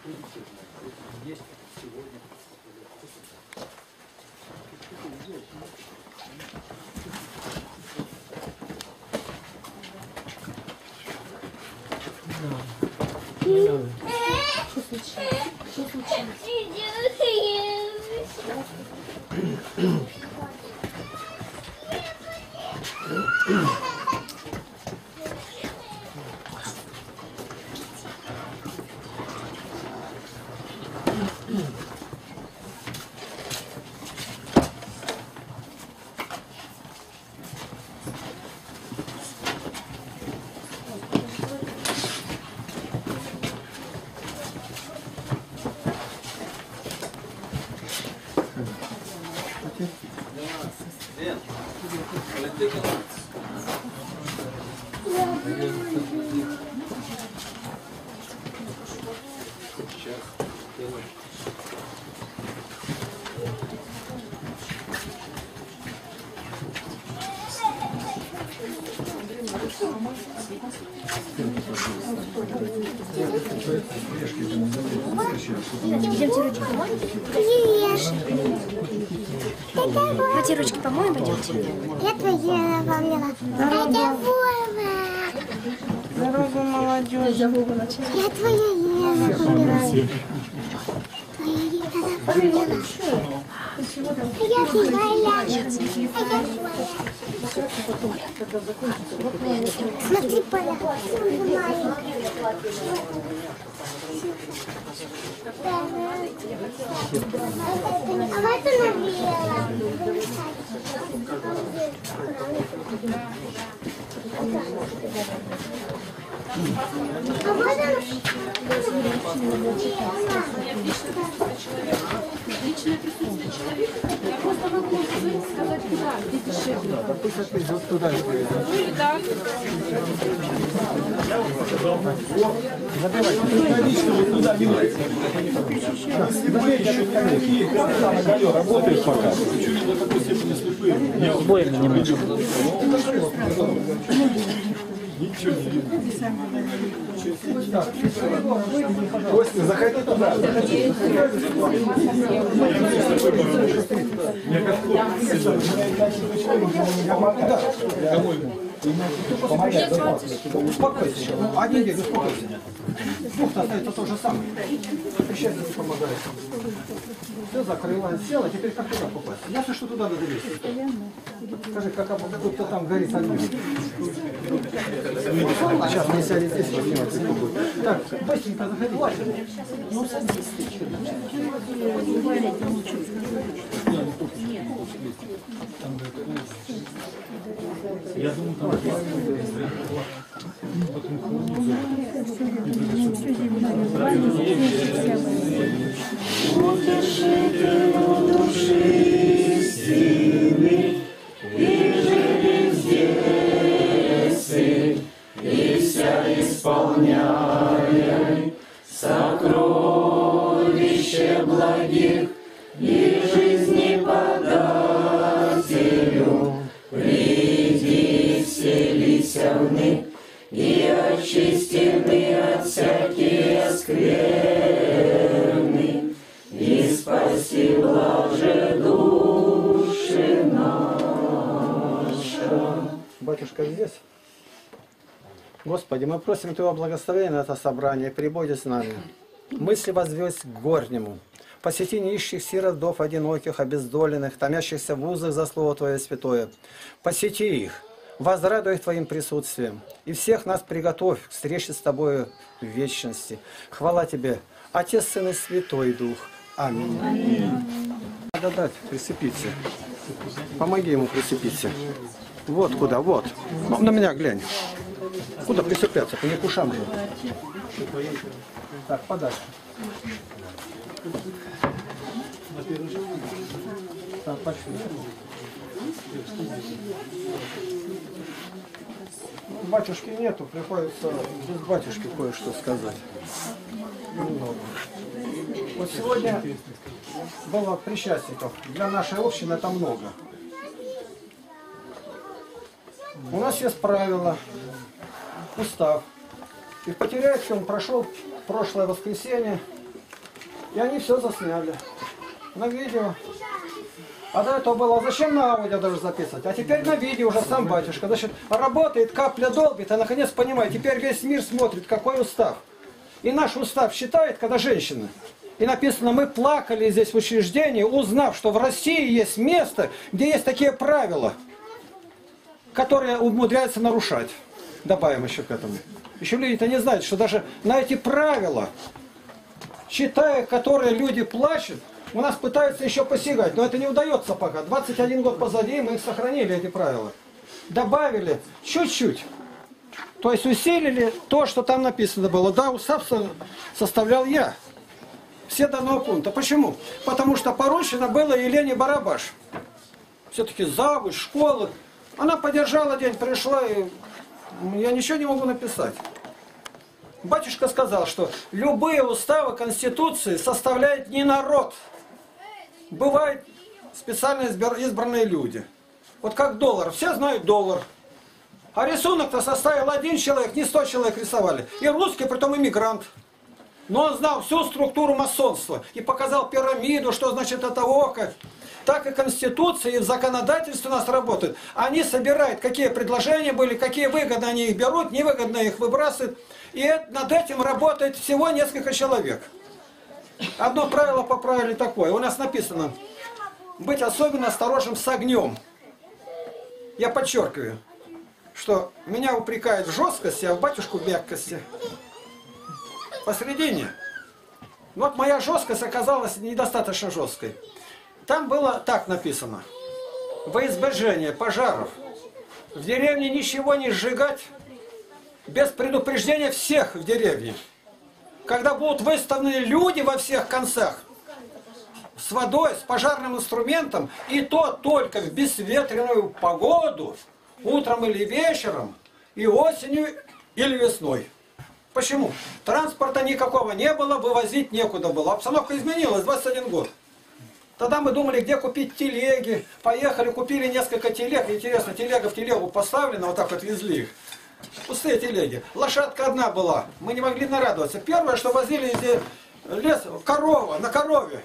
Есть сегодня. Идемте ручки помоем? Давайте ручки помоем, пойдемте. Я твоя напомнила. Это Вова. Здорово, молодежь. Я твоя Ева помнила. Твоя Ева напомнила. А я твоя. Смотри, Поля, маленькая. А вот она белая. А вот она. Личное присутствие человека. Я просто могу сказать, куда, где дешевле. Да, пусть опять вот туда же поедет. Да. Лично вот туда не нравится. Работает пока. Чуть до такой степени слепые. Не сбоем немножко. Ничего не видно. Костя, заходи туда. Я как Успокойся. Один день, успокойся. Двух остается то же самое. Сейчас не помогает. Все, закрыла, села, теперь как туда попасть? Ясно, что туда надо лезть. Скажи, как будто там горит огонь. Сейчас мы сядем здесь, возьмем. Так, быстренько заходи. Ну, садись. Я думаю, там Утешителю души силы, и живи здесь, и вся исполняй сокровище благих и жизни подателю. Приди, вселися в них, и очистены от всякие скверны, и спаси блаже души наша. Батюшка здесь? Господи, мы просим Твоего благословения на это собрание, прибудь с нами. Мысли возвесть к горнему. Посети нищих, сирот, вдов, одиноких, обездоленных, томящихся в узах за Слово Твое святое. Посети их, возрадуй их Твоим присутствием. И всех нас приготовь к встрече с Тобою в вечности. Хвала Тебе, Отец, Сын и Святой Дух. Аминь. Аминь. Надо дать, прицепиться. Помоги ему прицепиться. Вот куда, вот. На меня глянь. Куда прицепляться? По не к ушам же. Так, подальше. Так, пошли. Батюшки нету, приходится без батюшки кое-что сказать. Немного. Вот сегодня было причастников. Для нашей общины это много. У нас есть правила, устав. И в Потеряевке он прошел прошлое воскресенье. И они все засняли. На видео. А до этого было, зачем на аудио даже записывать? А теперь на видео уже сам батюшка. Значит, работает, капля долбит, а наконец понимает, теперь весь мир смотрит, какой устав. И наш устав считает, когда женщины. И написано, мы плакали здесь в учреждении, узнав, что в России есть место, где есть такие правила, которые умудряются нарушать. Добавим еще к этому. Еще люди-то не знают, что даже на эти правила, читая, которые люди плачут, у нас пытаются еще посягать, но это не удается пока. 21 год позади, мы их сохранили, эти правила. Добавили чуть-чуть. То есть усилили то, что там написано было. Да, устав составлял я. Все до одного пункта. Почему? Потому что поручено было Елене Барабаш. Все-таки завуч, школы. Она подержала день, пришла, и я ничего не могу написать. Батюшка сказал, что любые уставы Конституции составляет не народ. Бывают специально избранные люди. Вот как доллар. Все знают доллар. А рисунок-то составил один человек, не 100 человек рисовали. И русский, притом иммигрант. Но он знал всю структуру масонства. И показал пирамиду, что значит это око. Так и Конституция, и в законодательстве у нас работает. Они собирают, какие предложения были, какие выгоды они их берут, невыгодно их выбрасывают. И над этим работает всего несколько человек. Одно правило поправили такое. У нас написано, быть особенно осторожным с огнем. Я подчеркиваю, что меня упрекают в жесткости, а в батюшку в мягкости. Посередине. Вот моя жесткость оказалась недостаточно жесткой. Там было так написано. Во избежание пожаров в деревне ничего не сжигать без предупреждения всех в деревне. Когда будут выставлены люди во всех концах с водой, с пожарным инструментом, и то только в безветренную погоду, утром или вечером, и осенью или весной. Почему? Транспорта никакого не было, вывозить некуда было. Обстановка изменилась, 21 год. Тогда мы думали, где купить телеги. Поехали, купили несколько телег. Интересно, телега в телегу поставлена, вот так вот везли их. Пустые телеги. Лошадка одна была. Мы не могли нарадоваться. Первое, что возили из лес, корова, на корове.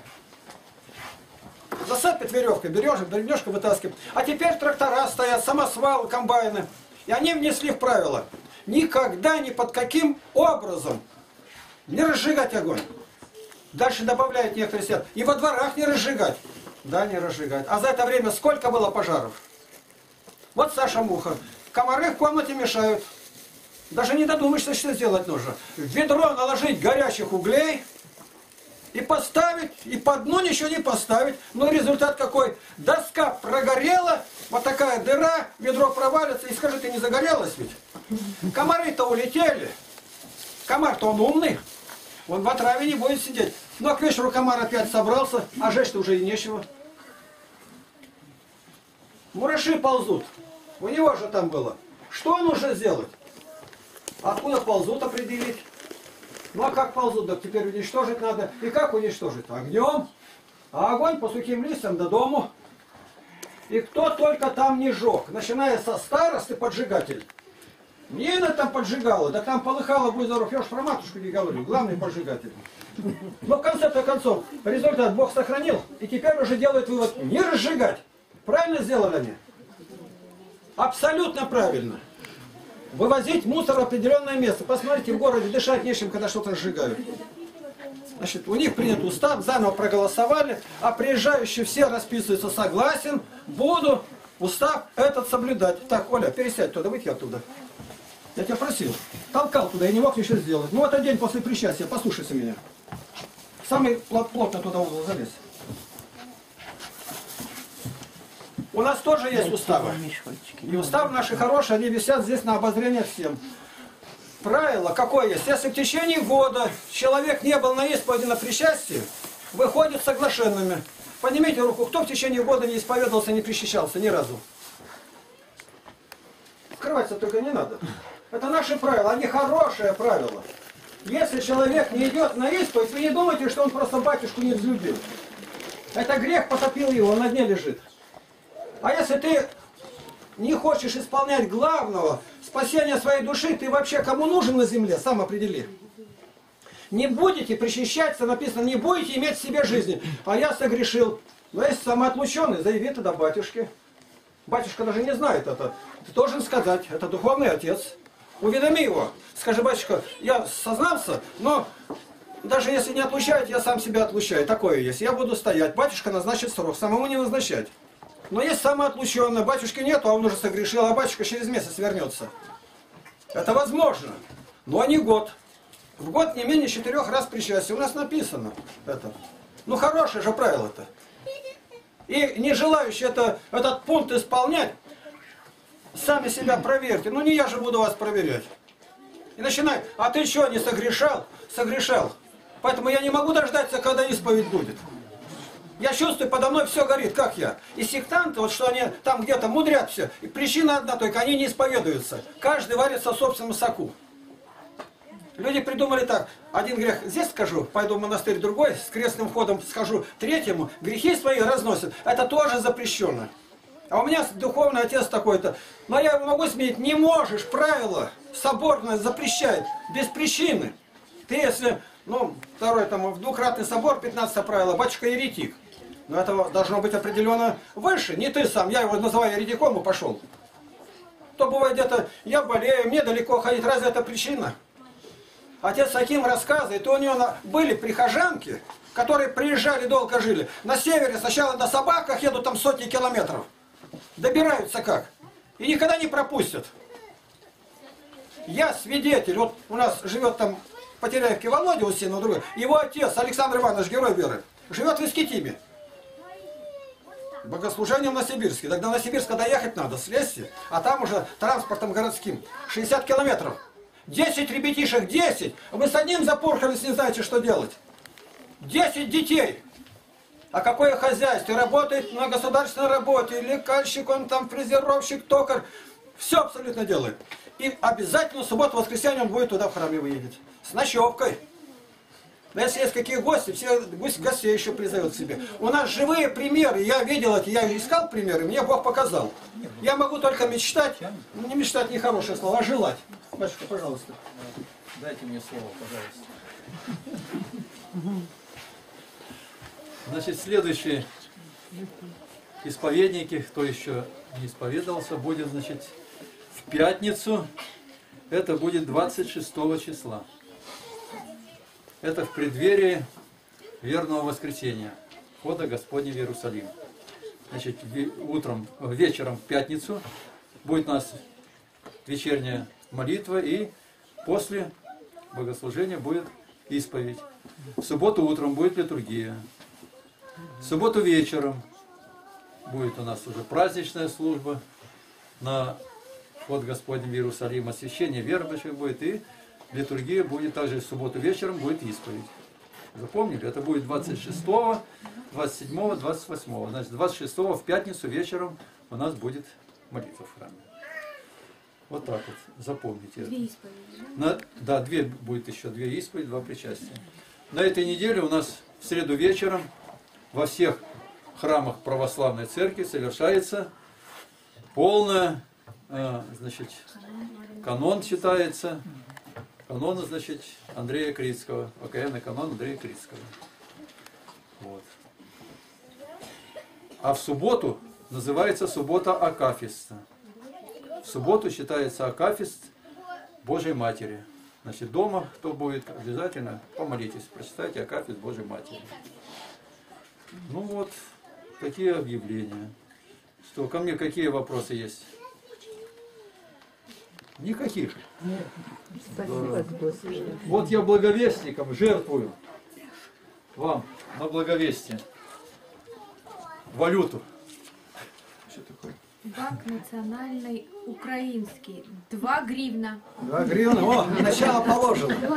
Засыпет веревкой, берешь, бережка вытаскивает. А теперь трактора стоят, самосвалы, комбайны. И они внесли в правило. Никогда ни под каким образом не разжигать огонь. Дальше добавляют некоторые сет. И во дворах не разжигать. Да, не разжигать. А за это время сколько было пожаров? Вот Саша Муха. Комары в комнате мешают. Даже не додумаешься, что сделать нужно. В ведро наложить горячих углей и поставить, и по дну ничего не поставить. Но результат какой? Доска прогорела, вот такая дыра, ведро провалится, и скажи, ты не загорелась ведь? Комары-то улетели. Комар-то он умный. Он в отраве не будет сидеть. Ну а к вечеру комар опять собрался, а жечь-то уже и нечего. Мураши ползут. У него же там было. Что нужно сделать? Откуда ползут, определить. Ну а как ползут? Так теперь уничтожить надо. И как уничтожить? Огнем. А огонь по сухим листьям до дому. И кто только там не жег. Начиная со старосты поджигатель. Нина там поджигала, да там полыхала, будь здоров, я уж про матушку не говорю, главный поджигатель. Но в конце-то концов, результат Бог сохранил, и теперь уже делают вывод, не разжигать. Правильно сделали они? Абсолютно правильно. Вывозить мусор в определенное место. Посмотрите, в городе дышать нечем, когда что-то сжигают. Значит, у них принят устав, заново проголосовали, а приезжающие все расписываются, согласен, буду устав этот соблюдать. Так, Оля, пересядь туда, выйти оттуда. Я тебя просил. Толкал туда, я не мог ничего сделать. Ну, этот день после причастия, послушайся меня. Самый плотно туда угол залез. У нас тоже есть уставы. И уставы наши хорошие, они висят здесь на обозрение всем. Правило какое есть? Если в течение года человек не был на исповеди на причастии, выходит соглашенными. Поднимите руку, кто в течение года не исповедовался, не причащался ни разу? Скрываться только не надо. Это наши правила, они хорошие правила. Если человек не идет на исповедь, вы не думайте, что он просто батюшку не взлюбил. Это грех потопил его, он на дне лежит. А если ты не хочешь исполнять главного, спасения своей души, ты вообще кому нужен на земле, сам определи. Не будете причащаться, написано, не будете иметь в себе жизни. А я согрешил. Но если самоотлученный, заяви тогда батюшке. Батюшка даже не знает это. Ты должен сказать, это духовный отец. Уведоми его. Скажи, батюшка, я сознался, но даже если не отлучают, я сам себя отлучаю. Такое есть. Я буду стоять. Батюшка назначит срок. Самому не назначать. Но есть самоотлученный. Батюшки нету, а он уже согрешил, а батюшка через месяц вернется. Это возможно. Но не год. В год не менее 4 раз причастия. У нас написано это. Ну, хорошее же правило-то. И не желающие этот пункт исполнять, сами себя проверьте. Ну, не я же буду вас проверять. И начинай. А ты что, не согрешал? Согрешал. Поэтому я не могу дождаться, когда исповедь будет. Я чувствую, подо мной все горит, как я. И сектанты, вот что они там где-то мудрят все. И причина одна, только они не исповедуются. Каждый варится в собственном соку. Люди придумали так. Один грех здесь скажу, пойду в монастырь, другой, с крестным ходом схожу, третьему. Грехи свои разносят. Это тоже запрещено. А у меня духовный отец такой-то. Но я его могу сменить. Не можешь, правило соборное запрещает. Без причины. Ты если, ну, второй там, в двукратный собор, 15 правило, батюшка еретик. Но это должно быть определенно выше. Не ты сам, я его называю еретиком и пошел. То бывает где-то, я болею, мне далеко ходить, разве это причина? Отец Аким рассказывает, у него были прихожанки, которые приезжали, долго жили. На севере сначала на собаках едут там сотни километров. Добираются как? И никогда не пропустят. Я свидетель, вот у нас живет там в Потеряевке Володя Усинов, другой. Его отец, Александр Иванович, герой веры, живет в Искитиме. Богослужением на Сибирске. Тогда на Сибирск доехать надо, слезьте. А там уже транспортом городским. 60 километров. 10 ребятишек, 10. Вы с одним запорхались, не знаете, что делать. 10 детей. А какое хозяйство? Работает на государственной работе. Лекальщик, он там фрезеровщик, токарь. Все абсолютно делает. И обязательно в субботу-воскресенье он будет туда в храме выедет. С ночевкой. Но если есть какие гости, все гостей еще призовет к себе. У нас живые примеры. Я видел эти, я искал примеры, мне Бог показал. Я могу только мечтать. Не мечтать нехорошее слово, а желать. Батюшка, пожалуйста. Дайте мне слово, пожалуйста. Значит, следующие исповедники, кто еще не исповедовался, будет, значит, в пятницу. Это будет 26 числа. Это в преддверии верного воскресения, входа Господня в Иерусалим. Значит, вечером в пятницу будет у нас вечерняя молитва, и после богослужения будет исповедь. В субботу утром будет литургия. В субботу вечером будет у нас уже праздничная служба на вход Господень в Иерусалим, освящение верующих будет, и литургия будет также в субботу вечером, будет исповедь. Запомнили? Это будет 26, 27, 28. Значит, 26 в пятницу вечером у нас будет молитва в храме. Вот так вот, запомните. Две исповеди, да, будет еще 2 исповеди, 2 причастия. На этой неделе у нас в среду вечером во всех храмах православной церкви совершается полная, значит, канон читается, канон, значит, Андрея Крицкого, окаянный канон Андрея Крицкого. Вот. А в субботу называется суббота Акафиста. В субботу считается Акафист Божьей Матери. Значит, дома, кто будет, обязательно помолитесь, прочитайте Акафист Божьей Матери. Ну вот, такие объявления. Что, ко мне какие вопросы есть? Никаких. Нет. Спасибо, Господи. Вот я благовестником жертвую вам на благовестие валюту. Что такое? Банк национальный украинский. 2 гривна. 2 гривны. О, начало положено. 2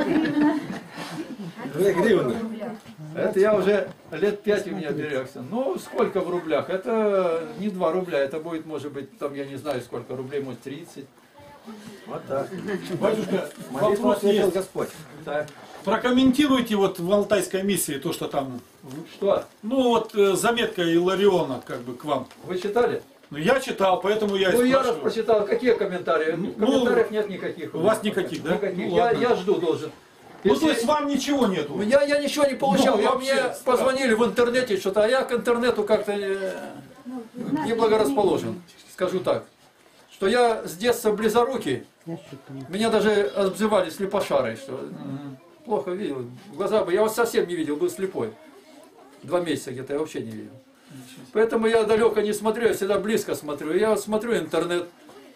гривны. Это я уже лет 5 у меня берегся. Ну, сколько в рублях? Это не 2 рубля, это будет, может быть, там, я не знаю, сколько рублей, может, 30. Вот так. Батюшка, Молитву вопрос ответил есть. Господь. Так. Прокомментируйте вот в Алтайской миссии то, что там, Что? ну вот заметка Илариона как бы к вам. Вы читали? Ну я читал, поэтому я и Ну, я раз спрашиваю. прочитал. Какие комментарии? Комментариев нет никаких. У вас никаких, да? Никаких. Ну, ладно. Я жду должен. Ну, Если- то есть вам ничего нету? Я ничего не получал. Ну, Я, вообще, мне позвонили в интернете что-то, а я к интернету как-то не благорасположен. Скажу так. Что я с детства близорукий. Меня даже обзывали слепошарой. Что плохо видел. Глаза бы. Я вот совсем не видел, был слепой. 2 месяца где-то я вообще не видел. Поэтому я далеко не смотрю, я всегда близко смотрю. Я вот смотрю интернет.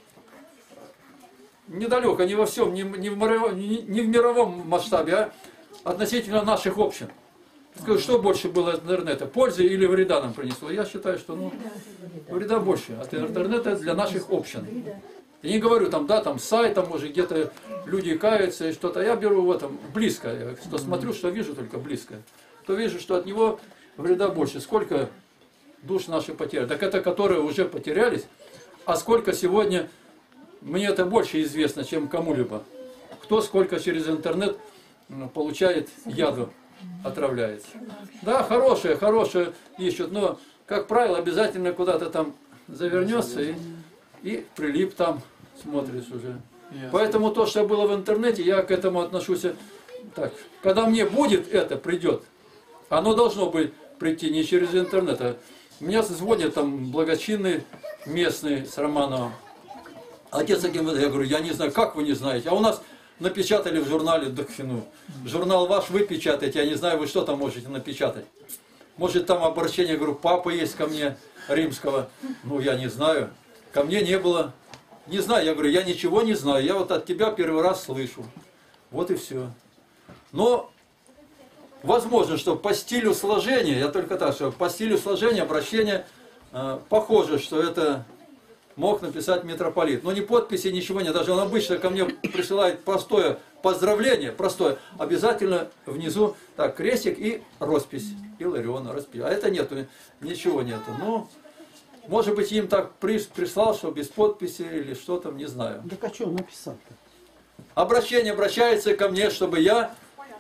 Недалеко, не во всем, не в мировом масштабе, а относительно наших общин. Скажу, что больше было от интернета, пользы или вреда нам принесло? Я считаю, что вреда больше от интернета для наших общин. Я не говорю там, да, там сайт, там может где-то люди каются и что-то. Я беру в этом близко, я что смотрю, что вижу только близко. То вижу, что от него вреда больше. Сколько душ наши потеряли. Так это которые уже потерялись, а сколько сегодня, мне это больше известно, чем кому-либо. Кто сколько через интернет получает яду, отравляется. Да, хорошие ищут, но, как правило, обязательно куда-то там завернется и прилип там, смотришь уже. Поэтому то, что было в интернете, я к этому отношусь так. Когда мне будет это, придет, оно должно быть прийти не через интернет, а меня звонят там благочинные местные с Романовым. Отец ГМВД, я говорю, я не знаю, как вы не знаете, а у нас напечатали в журнале, журнал ваш вы печатаете, я не знаю, вы что там можете напечатать. Может там обращение, говорю, папа есть ко мне, римского, ну я не знаю, ко мне не было, не знаю, я говорю, я ничего не знаю, я вот от тебя первый раз слышу, вот и все. Но возможно, что по стилю сложения, я только так, что по стилю сложения обращения похоже, что это мог написать митрополит. Но ни подписи, ничего нет. Даже он обычно ко мне присылает простое поздравление, простое. Обязательно внизу так крестик и роспись. Илариона, роспись. А это нету, ничего нету. Ну, может быть, им так прислал, что без подписи или что там, не знаю. Так а что он написал-то? Обращение обращается ко мне, чтобы я,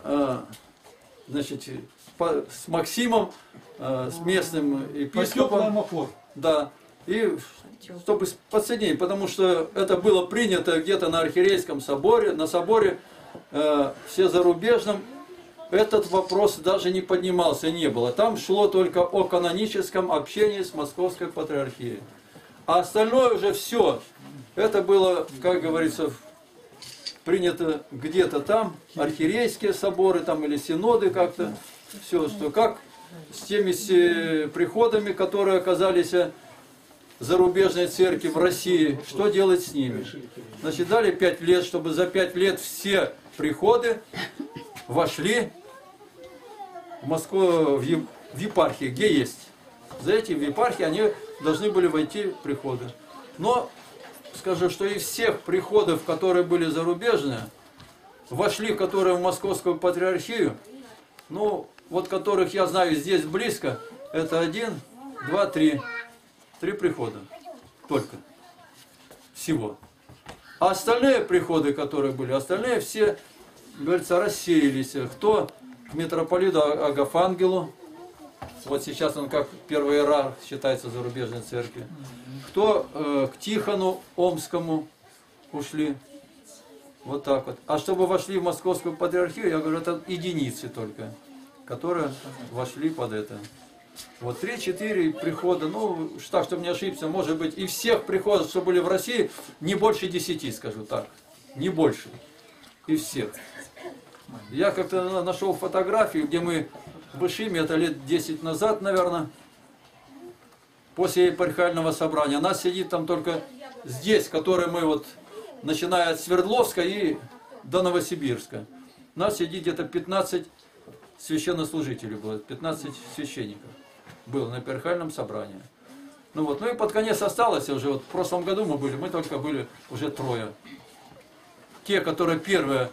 значит, с Максимом, с местным епископом, да, и чтобы подсоединить, потому что это было принято где-то на архиерейском соборе, на соборе всезарубежном, этот вопрос даже не поднимался, не было. Там шло только о каноническом общении с Московской Патриархией. А остальное уже все, это было, как говорится, принято где-то там, архиерейские соборы там или синоды как-то, все, что как с теми приходами, которые оказались зарубежной церкви в России, что делать с ними? Значит, дали 5 лет, чтобы за 5 лет все приходы вошли в Москву, в епархии, где есть. За эти в епархии они должны были войти в приходы. Но, скажу, что из всех приходов, которые были зарубежные, вошли, которые в Московскую Патриархию, ну, вот которых я знаю здесь близко, это 1, 2, 3. 3 прихода только всего. А остальные приходы, которые были, остальные все, говорится, рассеялись. Кто к митрополиту Агафангелу, вот сейчас он как первый иерарх считается зарубежной церкви. Кто к Тихону Омскому ушли. Вот так вот. А чтобы вошли в Московскую Патриархию, я говорю, это единицы только, которые вошли под это. Вот 3-4 прихода, ну, так, чтобы не ошибся, может быть, и всех приходов, что были в России, не больше 10, скажу так. Не больше. И всех. Я как-то нашел фотографию, где мы в Ишиме, это лет 10 назад, наверное, после епархиального собрания. Нас сидит там только здесь, которые мы вот, начиная от Свердловска и до Новосибирска. Нас сидит где-то 15 священнослужителей было, 15 священников было на епархиальном собрании. Ну вот, ну и под конец осталось уже, вот в прошлом году мы только были уже 3. Те, которые первые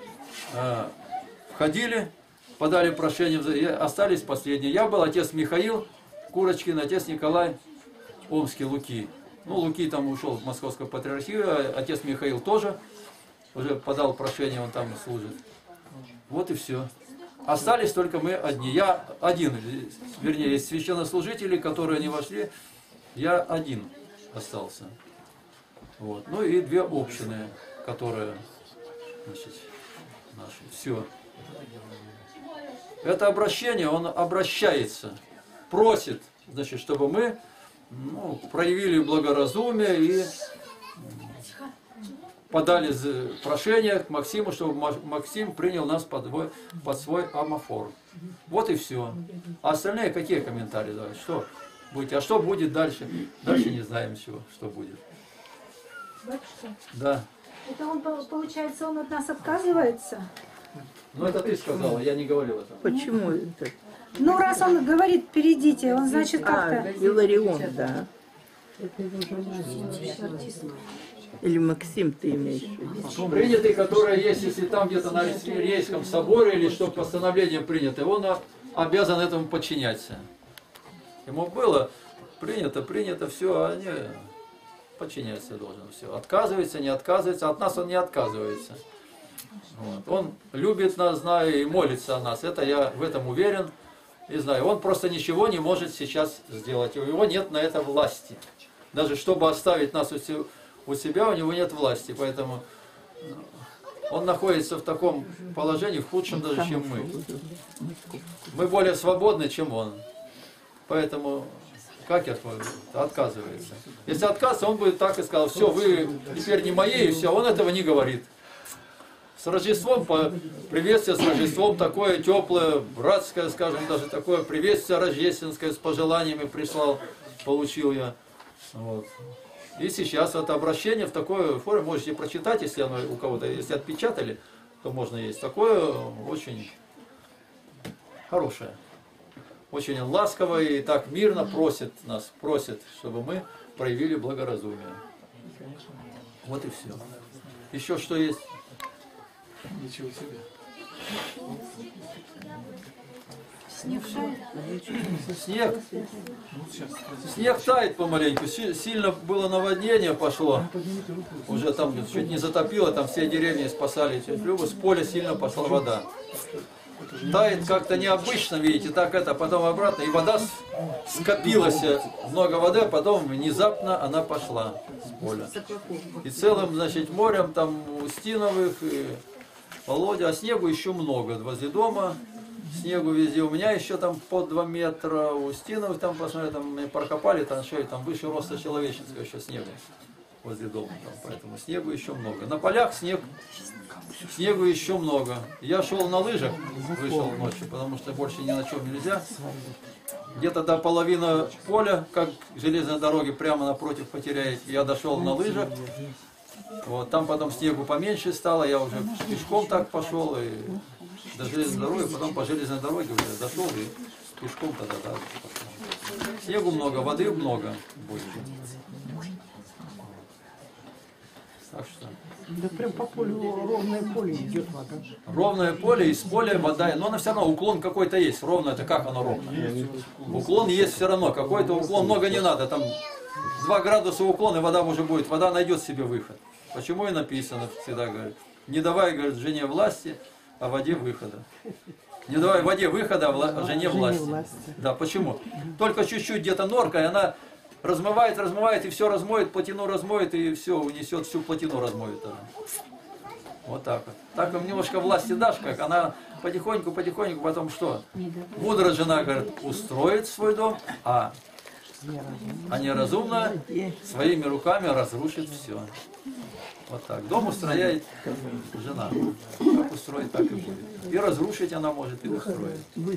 входили, подали прошение, остались последние. Я был отец Михаил Курочкин, отец Николай Омский, Луки. Ну, Луки там ушел в Московскую Патриархию, а отец Михаил тоже уже подал прошение, он там служит. Вот и все. Остались только мы одни. Я один, вернее, из священнослужителей, которые не вошли, я один остался. Вот. Ну и 2 общины, которые, значит, наши. Все. Это обращение, он обращается, просит, значит, чтобы мы проявили благоразумие и подали прошение к Максиму, чтобы Максим принял нас под свой амофор. Вот и все. А остальные какие комментарии давать? Что будете? А что будет дальше? Дальше не знаем чего, что будет. Батюшка, Да. это он, получается, он от нас отказывается? Ну это ты сказала, я не говорил этого. Почему это? Ну, раз он говорит, перейдите, он, значит, А, как-то... Иларион, да. Или Максим ты имеешь в виду? Принятый, который есть, если там где-то на Рейском соборе или что постановление принято, он обязан этому подчиняться. Ему было принято, все, а они подчиняться должен. Все. Отказывается, не отказывается, от нас он не отказывается. Вот. Он любит нас, знаю, и молится о нас. Это я в этом уверен и знаю. Он просто ничего не может сейчас сделать. У него нет на это власти. Даже чтобы оставить нас у себя, у него нет власти. Поэтому он находится в таком положении, в худшем даже, чем мы. Мы более свободны, чем он. Поэтому как я отказывается? Если отказывается, он будет так и сказал: все, вы теперь не мои, и все. Он этого не говорит. С Рождеством, приветствие с Рождеством такое теплое, братское, скажем, даже такое приветствие рождественское с пожеланиями прислал, получил я. Вот. И сейчас это обращение в такой форме можете прочитать, если оно у кого-то, если отпечатали, то можно есть. Такое очень хорошее. Очень ласково и так мирно просит нас, чтобы мы проявили благоразумие. Вот и все. Еще что есть? Ничего себе. Снег тает помаленьку. Сильно было наводнение пошло. Уже там чуть не затопило, там все деревни спасали. С поля сильно пошла вода. Тает как-то необычно, видите, так это, потом обратно. И вода скопилась, много воды, а потом внезапно она пошла с поля. И целым, значит, морем, там Устиновых, и Володя, а снегу еще много. Возле дома снегу везде. У меня еще там по 2 метра, у Устиновых там, посмотрите, там прокопали, там еще и там выше роста человеческого еще снега возле дома. Там, поэтому снегу еще много. На полях снегу еще много. Я шел на лыжах, вышел ночью, потому что больше ни на чем нельзя. Где-то до половины поля, как железной дороги, прямо напротив потеряете. Я дошел на лыжах. Вот, там потом снегу поменьше стало, я уже пешком так пошел и до железной дороги, потом по железной дороге уже дошел и пешком тогда пошел. Снегу много, воды много больше. Так что... Да прям по полю ровное поле идет вода. Ровное поле, из поля вода, но она все равно уклон какой-то есть. Ровно это как оно ровно? Уклон есть все равно, какой-то уклон, много не надо, там 2 градуса уклон, и вода уже будет, вода найдет себе выход. Почему и написано, всегда говорит, не давай, говорит, жене власти, а воде выхода. Не давай воде выхода, а жене власти. Да, почему? Только чуть-чуть где-то норка, и она размывает, и все размоет, плотину размоет, и все унесет, всю плотину размоет она. Вот так вот. Так им немножко власти дашь, как она потихоньку, потом что? Мудрая жена, говорит, устроит свой дом, а неразумно своими руками разрушит все. Вот так. Дом устрояет жена. Как устроит, так и будет. И разрушить она может, и устроить.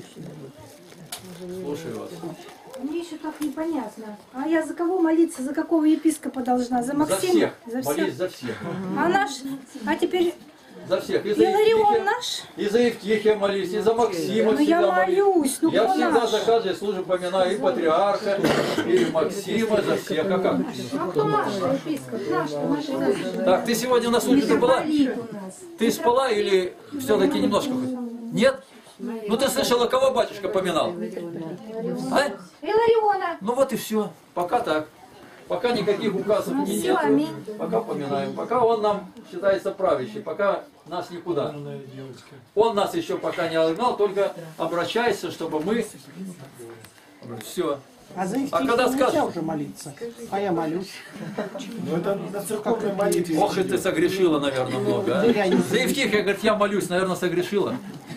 Слушаю вас. Мне еще так непонятно. А я за кого молиться, за какого епископа должна? За Максима? За всех. Молись за всех. А наш? А теперь... За всех. И за Иларион наш? И за Евтихия молись, и за Максима Ну я молюсь, ну я всегда наш? за каждый службу поминаю и патриарха, и Максима, за всех. А как? А кто наш епископ? Наш. Так, ты сегодня на службе была? Ты спала или все-таки немножко? Нет? Ну ты слышала, кого батюшка поминал? А? Илариона. Ну вот и все. Пока так. Пока никаких указов не Все, нет. аминь. Пока поминаем. Пока он нам считается правящий. Пока нас никуда. Он нас еще пока не отгнал, только обращайся, чтобы мы... Все. А за их когда нельзя скажешь? уже молиться. А я молюсь. Ну это на церковной молитве. Ох, и ты согрешила, наверное, много. А? За Евтихия, говорит, я молюсь, наверное, согрешила.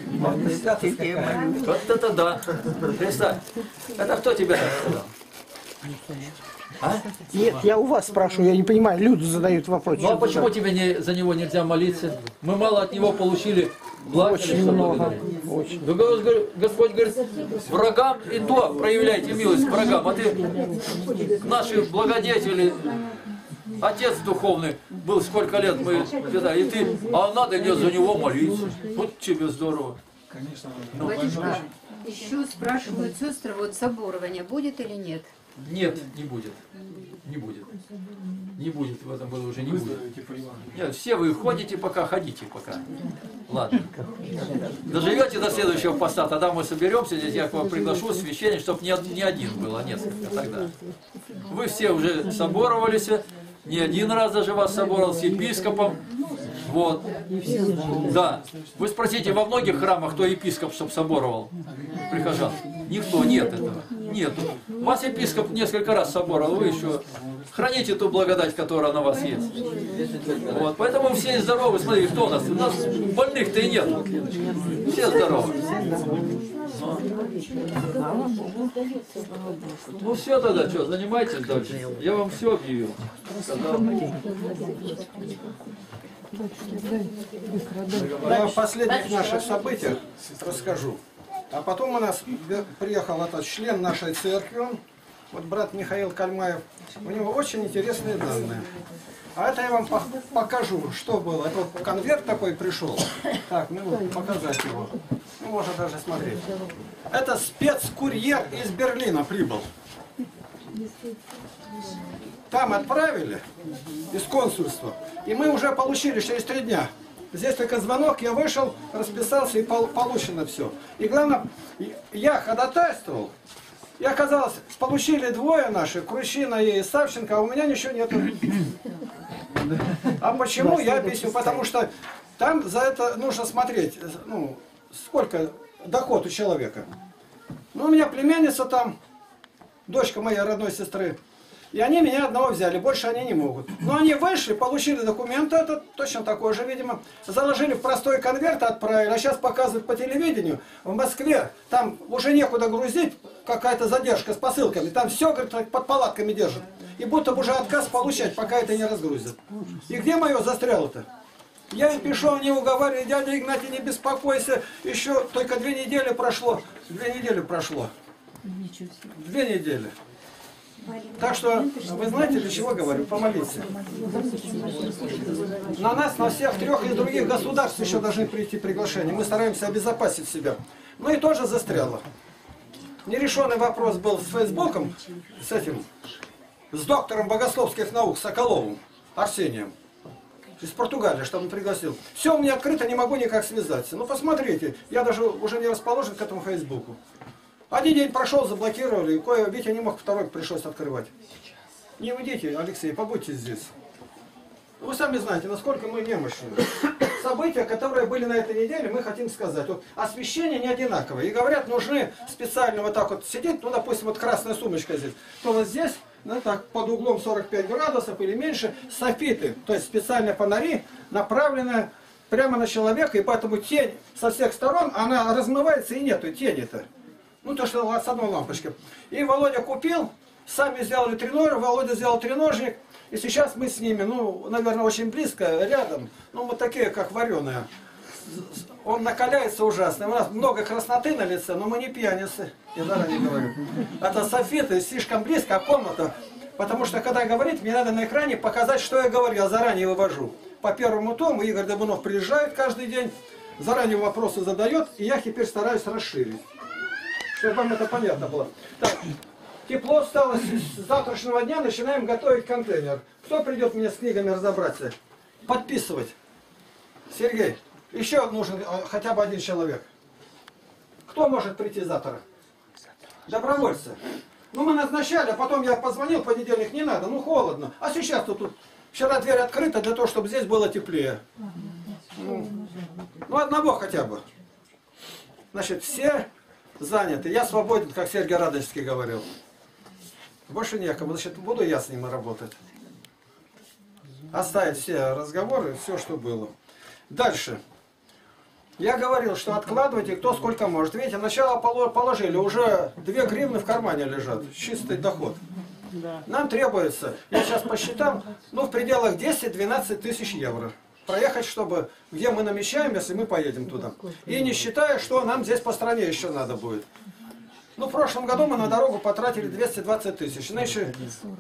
Вот это да. Представь. Это кто тебе так сказал? А? Нет, я у вас спрашиваю, я не понимаю, люди задают вопрос. Ну а почему тебе за него нельзя молиться? Мы мало от него получили блага. Очень много. Очень. Да, Господь говорит, врагам и то проявляйте милость врагам. А ты, наши благодетели, отец духовный, был сколько лет, мы, и ты, а надо мне за него молиться. Вот тебе здорово. Конечно. Батюшка, еще спрашивают сестры, вот соборование будет или нет? Нет, не будет. Не будет. Не будет, в этом году уже не будет. Нет, все вы ходите пока, ходите пока. Ладно. Доживете до следующего поста, тогда мы соберемся, здесь я к вам приглашу священник, чтобы не один был, а несколько тогда. Вы все уже соборовались, не один раз даже вас соборовал с епископом. Вот. Да. Вы спросите, во многих храмах кто епископ, чтобы соборовал прихожан? Никто, нет этого. Нету. Вас епископ несколько раз соборовал, вы еще храните ту благодать, которая на вас есть. Вот. Поэтому все здоровы. Смотри, кто у нас? У нас больных-то и нет. Все здоровы. Ну все тогда, что, занимайтесь дальше. Я вам все объявил. Я о последних наших событиях расскажу. А потом у нас приехал этот член нашей церкви, вот брат Михаил Кальмаев. У него очень интересные данные. А это я вам покажу, что было. Это вот конверт такой пришел. Так, ну вот, показать его. Ну, можно даже смотреть. Это спецкурьер из Берлина прибыл. Там отправили из консульства. И мы уже получили через 3 дня. Здесь только звонок, я вышел, расписался и получено все. И главное, я ходатайствовал. И оказалось, получили 2 наши, Крущина и Савченко, а у меня ничего нету. А почему, я объясню. Потому что там за это нужно смотреть, ну, сколько доход у человека. Ну, у меня племянница там, дочка моей родной сестры. И они меня одного взяли, больше они не могут. Но они вышли, получили документы, это точно такой же, видимо. Заложили в простой конверт, отправили. А сейчас показывают по телевидению, в Москве, там уже некуда грузить, какая-то задержка с посылками. Там все, говорит, под палатками держат. И будто бы уже отказ получать, пока это не разгрузят. И где мое застряло-то? Я им пишу, они уговаривали, дядя Игнатий, не беспокойся, еще только 2 недели прошло. 2 недели прошло. 2 недели. Так что, вы знаете, для чего говорю? Помолиться. На нас, на всех 3 из других государств еще должны прийти приглашения. Мы стараемся обезопасить себя. Ну и тоже застряло. Нерешенный вопрос был с Фейсбуком, с доктором богословских наук Соколовым Арсением. Из Португалии, чтобы он пригласил. Все у меня открыто, не могу никак связаться. Ну посмотрите, я даже уже не расположен к этому Фейсбуку. 1 день прошел, заблокировали, Витя не мог, 2 пришлось открывать. Не уйдите, Алексей, побудьте здесь. Вы сами знаете, насколько мы немощны. События, которые были на этой неделе, мы хотим сказать. Вот, освещение не одинаковое. И говорят, нужны специально вот так вот сидеть, ну, допустим, вот красная сумочка здесь. То вот здесь, ну, так, под углом 45 градусов или меньше, софиты, то есть специальные фонари, направленные прямо на человека, и поэтому тень со всех сторон, она размывается и нету тени-то. Ну, то, что с одной лампочки. И Володя купил, сами сделали треножник, Володя сделал треножник. И сейчас мы с ними, ну, наверное, очень близко, рядом. Ну, мы такие, как вареные. Он накаляется ужасно. У нас много красноты на лице, но мы не пьяницы. Я заранее говорю. Это софиты, слишком близко, а комната. Потому что, когда говорить, мне надо на экране показать, что я говорю. Я заранее вывожу. По 1 тому Игорь Добунов приезжает каждый день, заранее вопросы задает, и я теперь стараюсь расширить. Чтобы вам это понятно было. Так, тепло стало, с завтрашнего дня начинаем готовить контейнер. Кто придет мне с книгами разобраться? Подписывать. Сергей, еще нужен хотя бы 1 человек. Кто может прийти завтра? Добровольцы. Ну мы назначали, а потом я позвонил, в понедельник не надо, ну холодно. А сейчас тут вчера дверь открыта для того, чтобы здесь было теплее. Ну 1 хотя бы. Значит, все заняты. Я свободен, как Сергей Радонежский говорил. Больше некому. Значит, буду я с ним работать. Оставить все разговоры, все, что было. Дальше. Я говорил, что откладывайте кто сколько может. Видите, начало положили, уже 2 гривны в кармане лежат. Чистый доход. Нам требуется, я сейчас посчитал, ну в пределах 10-12 тысяч евро. Проехать, чтобы, где мы намечаем, если мы поедем туда. И не считая, что нам здесь по стране еще надо будет. Ну, в прошлом году мы на дорогу потратили 220 тысяч. Иначе,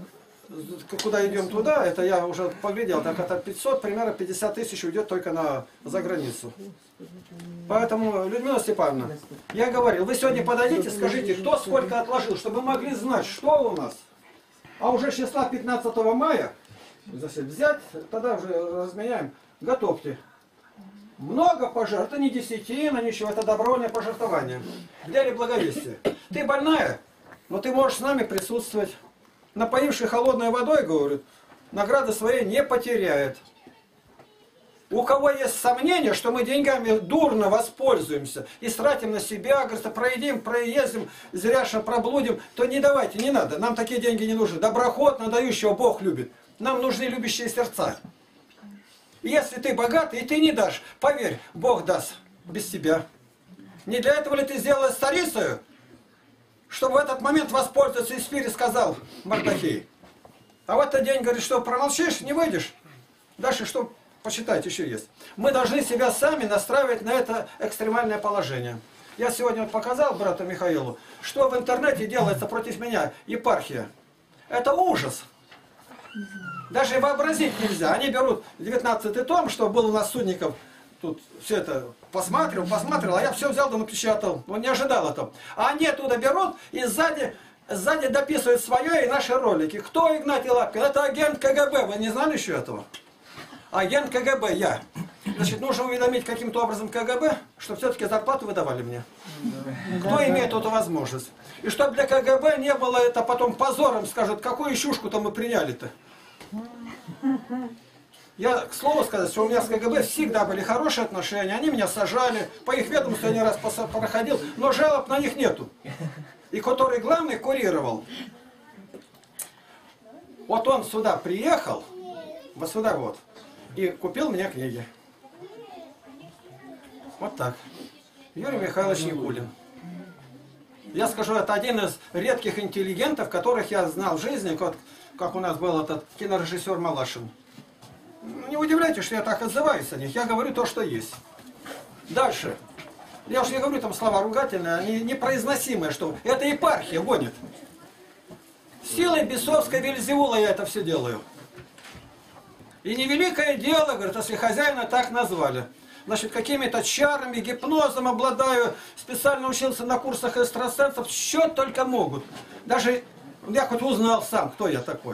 куда идем туда, это я уже поглядел, так это 500, примерно 50 тысяч уйдет только за границу. Поэтому, Людмила Степановна, я говорил, вы сегодня подойдите, скажите, кто сколько отложил, чтобы мы могли знать, что у нас. А уже числа 15 мая, взять, тогда уже разменяем, готовьте. Много пожертв, это не десятина, ничего, это добровольное пожертвование. Для благовестия. Ты больная, но ты можешь с нами присутствовать. Напоивший холодной водой, говорит, награды своей не потеряет. У кого есть сомнения, что мы деньгами дурно воспользуемся и стратим на себя, говорится, проедим, проездим, зряшно проблудим, то не давайте, не надо. Нам такие деньги не нужны. Доброхотно дающего Бог любит. Нам нужны любящие сердца. И если ты богатый, и ты не дашь, поверь, Бог даст без тебя. Не для этого ли ты сделала старицею, чтобы в этот момент воспользоваться, и Спири сказал Мардахей. А в этот день, говорит, что промолчишь, не выйдешь. Дальше что, почитать еще есть. Мы должны себя сами настраивать на это экстремальное положение. Я сегодня вот показал брату Михаилу, что в интернете делается против меня, епархия. Это ужас. Даже вообразить нельзя. Они берут 19-й том, что был у нас Судников, тут все это посматривал, а я все взял да напечатал. Он не ожидал этого. А они оттуда берут и сзади дописывают свое и наши ролики. Кто Игнатий Лапкин? Это агент КГБ. Вы не знали еще этого? Агент КГБ, я. Значит, нужно уведомить каким-то образом КГБ, чтобы все-таки зарплату выдавали мне. Кто имеет эту возможность? И чтобы для КГБ не было это потом позором, скажут, какую щушку-то мы приняли-то. Я, к слову сказать, что у меня с КГБ всегда были хорошие отношения, они меня сажали, по их ведомству я не раз проходил, но жалоб на них нету. И который главный курировал, вот он сюда приехал, вот сюда вот, и купил мне книги. Вот так. Юрий Михайлович Никулин. Я скажу, это один из редких интеллигентов, которых я знал в жизни, как у нас был этот кинорежиссер Малашин. Не удивляйтесь, что я так отзываюсь о них. Я говорю то, что есть. Дальше. Я уж не говорю там слова ругательные, они непроизносимые, что это епархия гонит. Силой бесовской Вельзевула я это все делаю. И невеликое дело, говорит, если хозяина так назвали. Значит, какими-то чарами, гипнозом обладаю, специально учился на курсах экстрасенсов, что только могут. Даже я хоть узнал сам, кто я такой.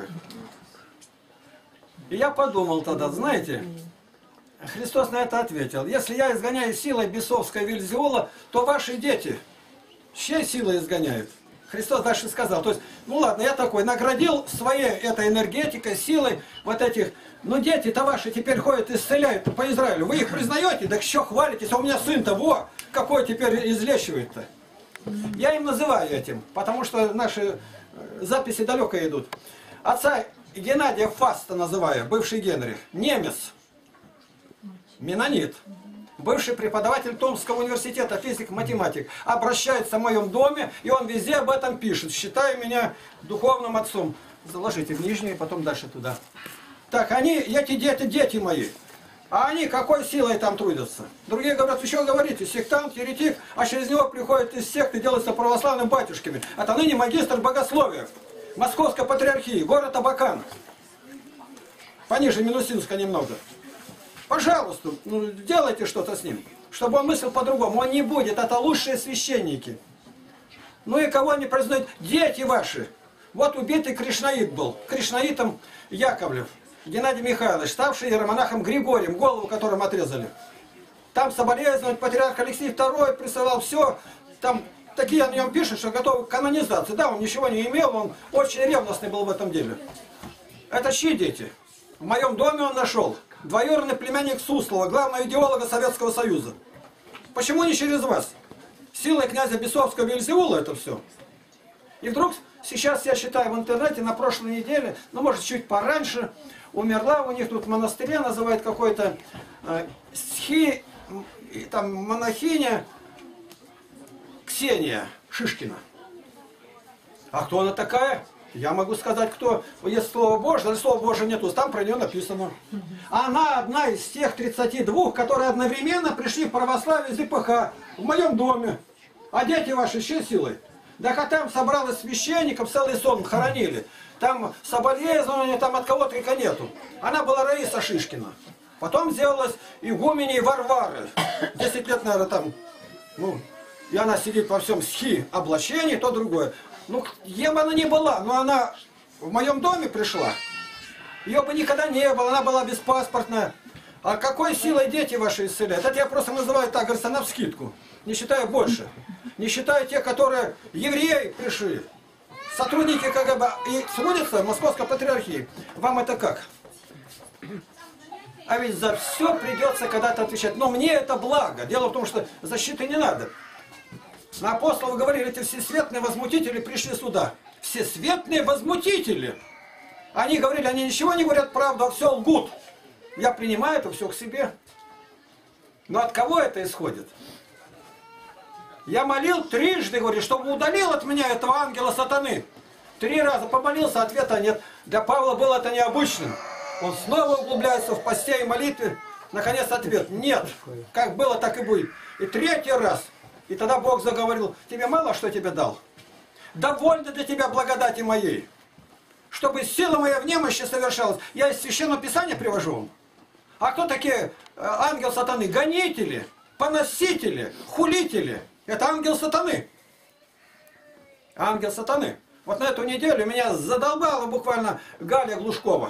И я подумал тогда, знаете, Христос на это ответил. Если я изгоняю силой бесовской Вельзевула, то ваши дети чьей силой изгоняют? Христос дальше сказал. То есть, ну ладно, я такой, наградил своей этой энергетикой, силой вот этих. Но дети-то ваши теперь ходят и исцеляют по Израилю. Вы их признаете? Так еще хвалитесь, а у меня сын-то, во, какой теперь излечивает-то. Я им называю этим, потому что наши записи далеко идут. Отца Геннадия Фаста называю, бывший Генрих, немец, менонит, бывший преподаватель Томского университета, физик-математик, обращается в моем доме, и он везде об этом пишет, считая меня духовным отцом. Заложите в нижнюю, потом дальше туда. Так, эти дети мои, а они какой силой там трудятся? Другие говорят, вы что говорите, сектант, еретик, а через него приходят из секты, делаются православными батюшками. Это ныне магистр богословия Московской патриархии, город Абакан. Пониже Минусинска немного. Пожалуйста, ну, делайте что-то с ним, чтобы он мыслил по-другому. Он не будет, это лучшие священники. Ну и кого они признают? Дети ваши. Вот убитый Кришнаит был, Кришнаитом Яковлев. Геннадий Михайлович, ставший иеромонахом Григорием, голову которым отрезали. Там соболезновать патриарх Алексей II присылал все. Там такие о нем пишут, что готовы к канонизации. Да, он ничего не имел, он очень ревностный был в этом деле. Это чьи дети? В моем доме он нашел. Двоюродный племянник Суслова, главного идеолога Советского Союза. Почему не через вас? Силой князя Бесовского Вельзевула это все. И вдруг, сейчас я читаю в интернете, на прошлой неделе, ну может чуть пораньше, умерла у них тут в монастыре, называют какой-то и там монахиня Ксения Шишкина. А кто она такая? Я могу сказать, кто. Есть Слово Божье, но Слова Божьего нету, там про нее написано. Она одна из тех 32, которые одновременно пришли в православие из ИПХ в моем доме. А дети ваши еще силой. Так а там собралось священников, целый сон хоронили. Там соболезнования, там от кого только нету. Она была Раиса Шишкина. Потом сделалась игуменей Варвары. 10 лет, наверное, там. Ну, и она сидит во всем схи облачении, то другое. Ну, где бы она ни была, но она в моем доме пришла. Ее бы никогда не было, она была беспаспортная. А какой силой дети ваши исцеляют? Это я просто называю так, говорится, навскидку. Не считаю больше. Не считаю те, которые евреи пришли. Сотрудники КГБ и сводятся в Московской патриархии. Вам это как? А ведь за все придется когда-то отвечать. Но мне это благо. Дело в том, что защиты не надо. На апостолов говорили, эти всесветные возмутители пришли сюда. Всесветные возмутители. Они говорили, они ничего не говорят правду, а все лгут. Я принимаю это все к себе. Но от кого это исходит? Я молил трижды, говорю, чтобы удалил от меня этого ангела сатаны. 3 раза помолился, ответа нет. Для Павла было это необычным. Он снова углубляется в посте и молитве. Наконец ответ: нет. Как было, так и будет. И 3-й раз. И тогда Бог заговорил: тебе мало, что тебе дал? Довольно для тебя благодати моей. Чтобы сила моя в немощи совершалась. Я из Священного Писания привожу вам. А кто такие ангел сатаны? Гонители, поносители, хулители. Это ангел сатаны. Ангел сатаны. Вот на эту неделю меня задолбала буквально Галя Глушкова.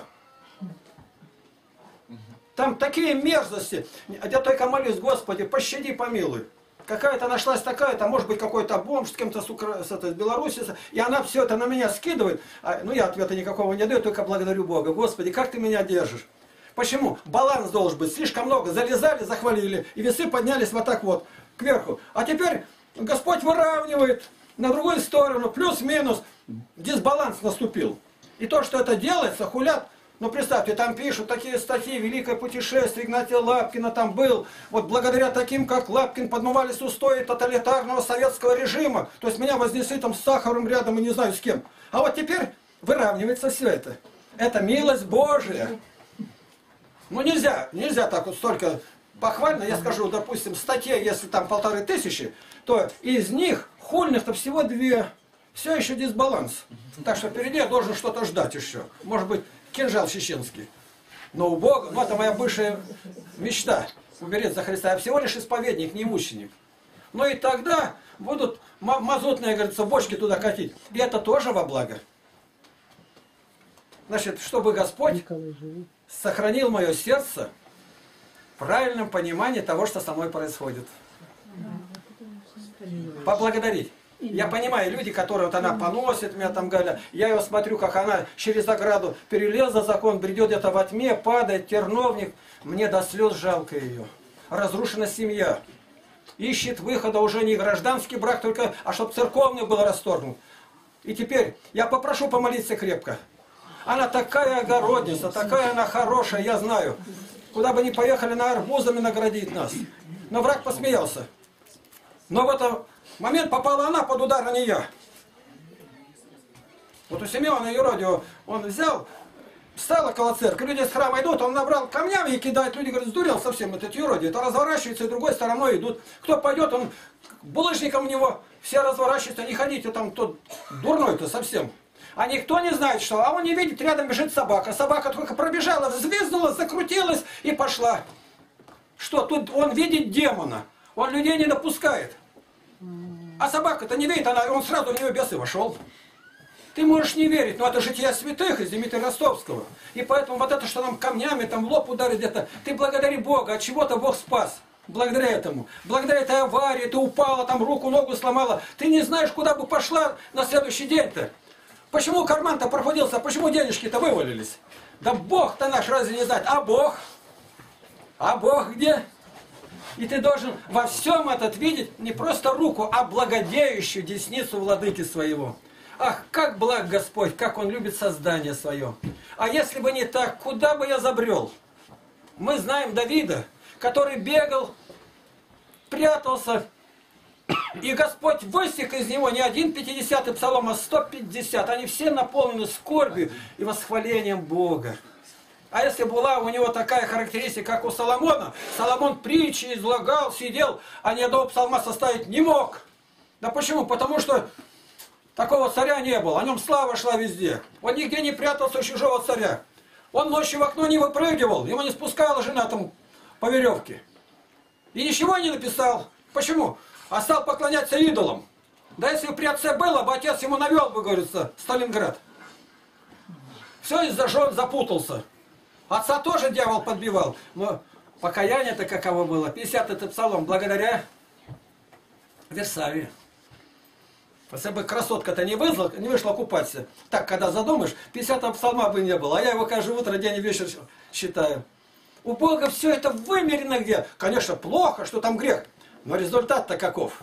Там такие мерзости. Я только молюсь: Господи, пощади, помилуй. Какая-то нашлась такая-то, может быть, какой-то бомж с кем-то с Беларуси, и она все это на меня скидывает. Ну, я ответа никакого не даю, только благодарю Бога. Господи, как ты меня держишь? Почему? Баланс должен быть. Слишком много залезали, захвалили, и весы поднялись вот так вот, кверху. А теперь Господь выравнивает на другую сторону, плюс-минус. Дисбаланс наступил. И то, что это делается, хулят. Ну, представьте, там пишут такие статьи: «Великое путешествие Игнатия Лапкина там был». Вот благодаря таким, как Лапкин, подмывались устои тоталитарного советского режима. То есть меня вознесли там с Сахаром рядом и не знаю с кем. А вот теперь выравнивается все это. Это милость Божия. Ну, нельзя так вот столько похвально. Я скажу, допустим, статей, если там 1500, то из них хульных-то всего 2. Все еще дисбаланс. Так что впереди я должен что-то ждать еще. Может быть, кинжал чеченский. Но у Бога, ну это моя бывшая мечта, умереть за Христа. Я всего лишь исповедник, не мученик. Но и тогда будут мазутные, говорится, бочки туда катить. И это тоже во благо. Значит, чтобы Господь сохранил мое сердце в правильном понимании того, что со мной происходит. Поблагодарить. Я понимаю, люди, которые вот она поносит меня, там Галя, я ее смотрю, как она через ограду перелезла закон, бредет где-то во тьме, падает, терновник. Мне до слез жалко ее. Разрушена семья. Ищет выхода уже не гражданский брак, только, а чтобы церковный был расторгнут. И теперь я попрошу помолиться крепко. Она такая огородница, такая она хорошая, я знаю. Куда бы ни поехали, на арбузами наградит нас. Но враг посмеялся. Но в этот момент попала она под удар, а не я. Вот у Симеона Еродио он взял, встал около церкви, люди с храма идут, он набрал камнями и кидает. Люди говорят: сдурел совсем этот Еродио. Это разворачивается и другой стороной идут. Кто пойдет, он булыжником у него, все разворачиваются, не ходите, там тот дурной-то совсем. А никто не знает, что. А он не видит, рядом бежит собака. Собака только пробежала, взвизгнула, закрутилась и пошла. Что, тут он видит демона. Он людей не допускает. А собака-то не видит, он сразу в нее бес и вошел. Ты можешь не верить, но это жития святых из Дмитрия Ростовского. И поэтому вот это, что нам камнями там в лоб ударит где-то, ты благодари Бога, от чего-то Бог спас. Благодаря этому. Благодаря этой аварии ты упала, там руку, ногу сломала. Ты не знаешь, куда бы пошла на следующий день-то. Почему карман-то прохудился, почему денежки-то вывалились? Да Бог-то наш разве не знает? А Бог? А Бог где? И ты должен во всем этот видеть не просто руку, а благодеющую десницу владыки своего. Ах, как благ Господь, как Он любит создание свое. А если бы не так, куда бы я забрел? Мы знаем Давида, который бегал спрятался, и Господь высек из него не один 50-й псалом, а 150. Они все наполнены скорбью и восхвалением Бога. А если была у него такая характеристика, как у Соломона, Соломон притчи излагал, сидел, а ни одного псалма составить не мог. Да почему? Потому что такого царя не было. О нем слава шла везде. Он нигде не прятался у чужого царя. Он ночью в окно не выпрыгивал, его не спускала жена там по веревке. И ничего не написал. Почему? А стал поклоняться идолам. Да если бы при отце было, бы отец ему навел бы, говорится, Сталинград. Все из-за жен запутался. Отца тоже дьявол подбивал. Но покаяние-то каково было? 50-й псалом, благодаря Версавии. Если бы красотка-то не вышла купаться, так, когда задумаешь, 50-го псалма бы не было. А я его каждое утро, день и вечер считаю. У Бога все это вымерено где. Конечно, плохо, что там грех. Но результат-то каков?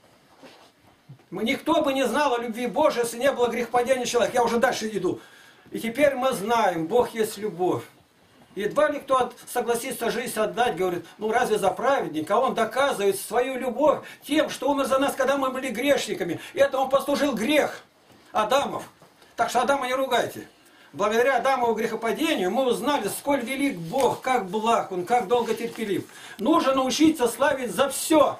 Никто бы не знал о любви Божией, если не было грехопадения человека. Я уже дальше иду. И теперь мы знаем, Бог есть любовь. Едва ли кто согласится жизнь отдать, говорит, ну разве за праведника? Он доказывает свою любовь тем, что умер за нас, когда мы были грешниками. И этому послужил грех Адамов. Так что Адама не ругайте. Благодаря Адамову грехопадению мы узнали, сколь велик Бог, как благ Он, как долго терпелив. Нужно научиться славить за все.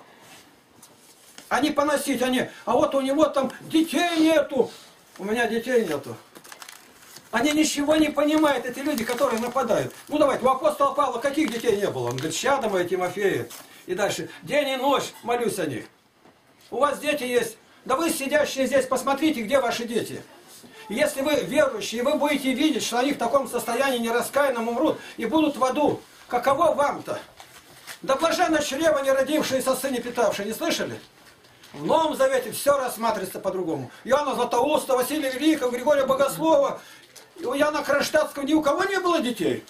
А не поносить, а вот у него там детей нету. У меня детей нету. Они ничего не понимают, эти люди, которые нападают. Ну давайте, у апостола Павла каких детей не было? Он говорит, щада моя Тимофея. И дальше, день и ночь молюсь о них. У вас дети есть. Да вы, сидящие здесь, посмотрите, где ваши дети. Если вы верующие, вы будете видеть, что они в таком состоянии нераскаянном умрут и будут в аду. Каково вам-то? Да блаженно чрево, не родившееся, сыне питавшее. Не слышали? В Новом Завете все рассматривается по-другому. Иоанна Златоуста, Василия Великого, Григория Богослова, у Яна Кронштадтского ни у кого не было детей.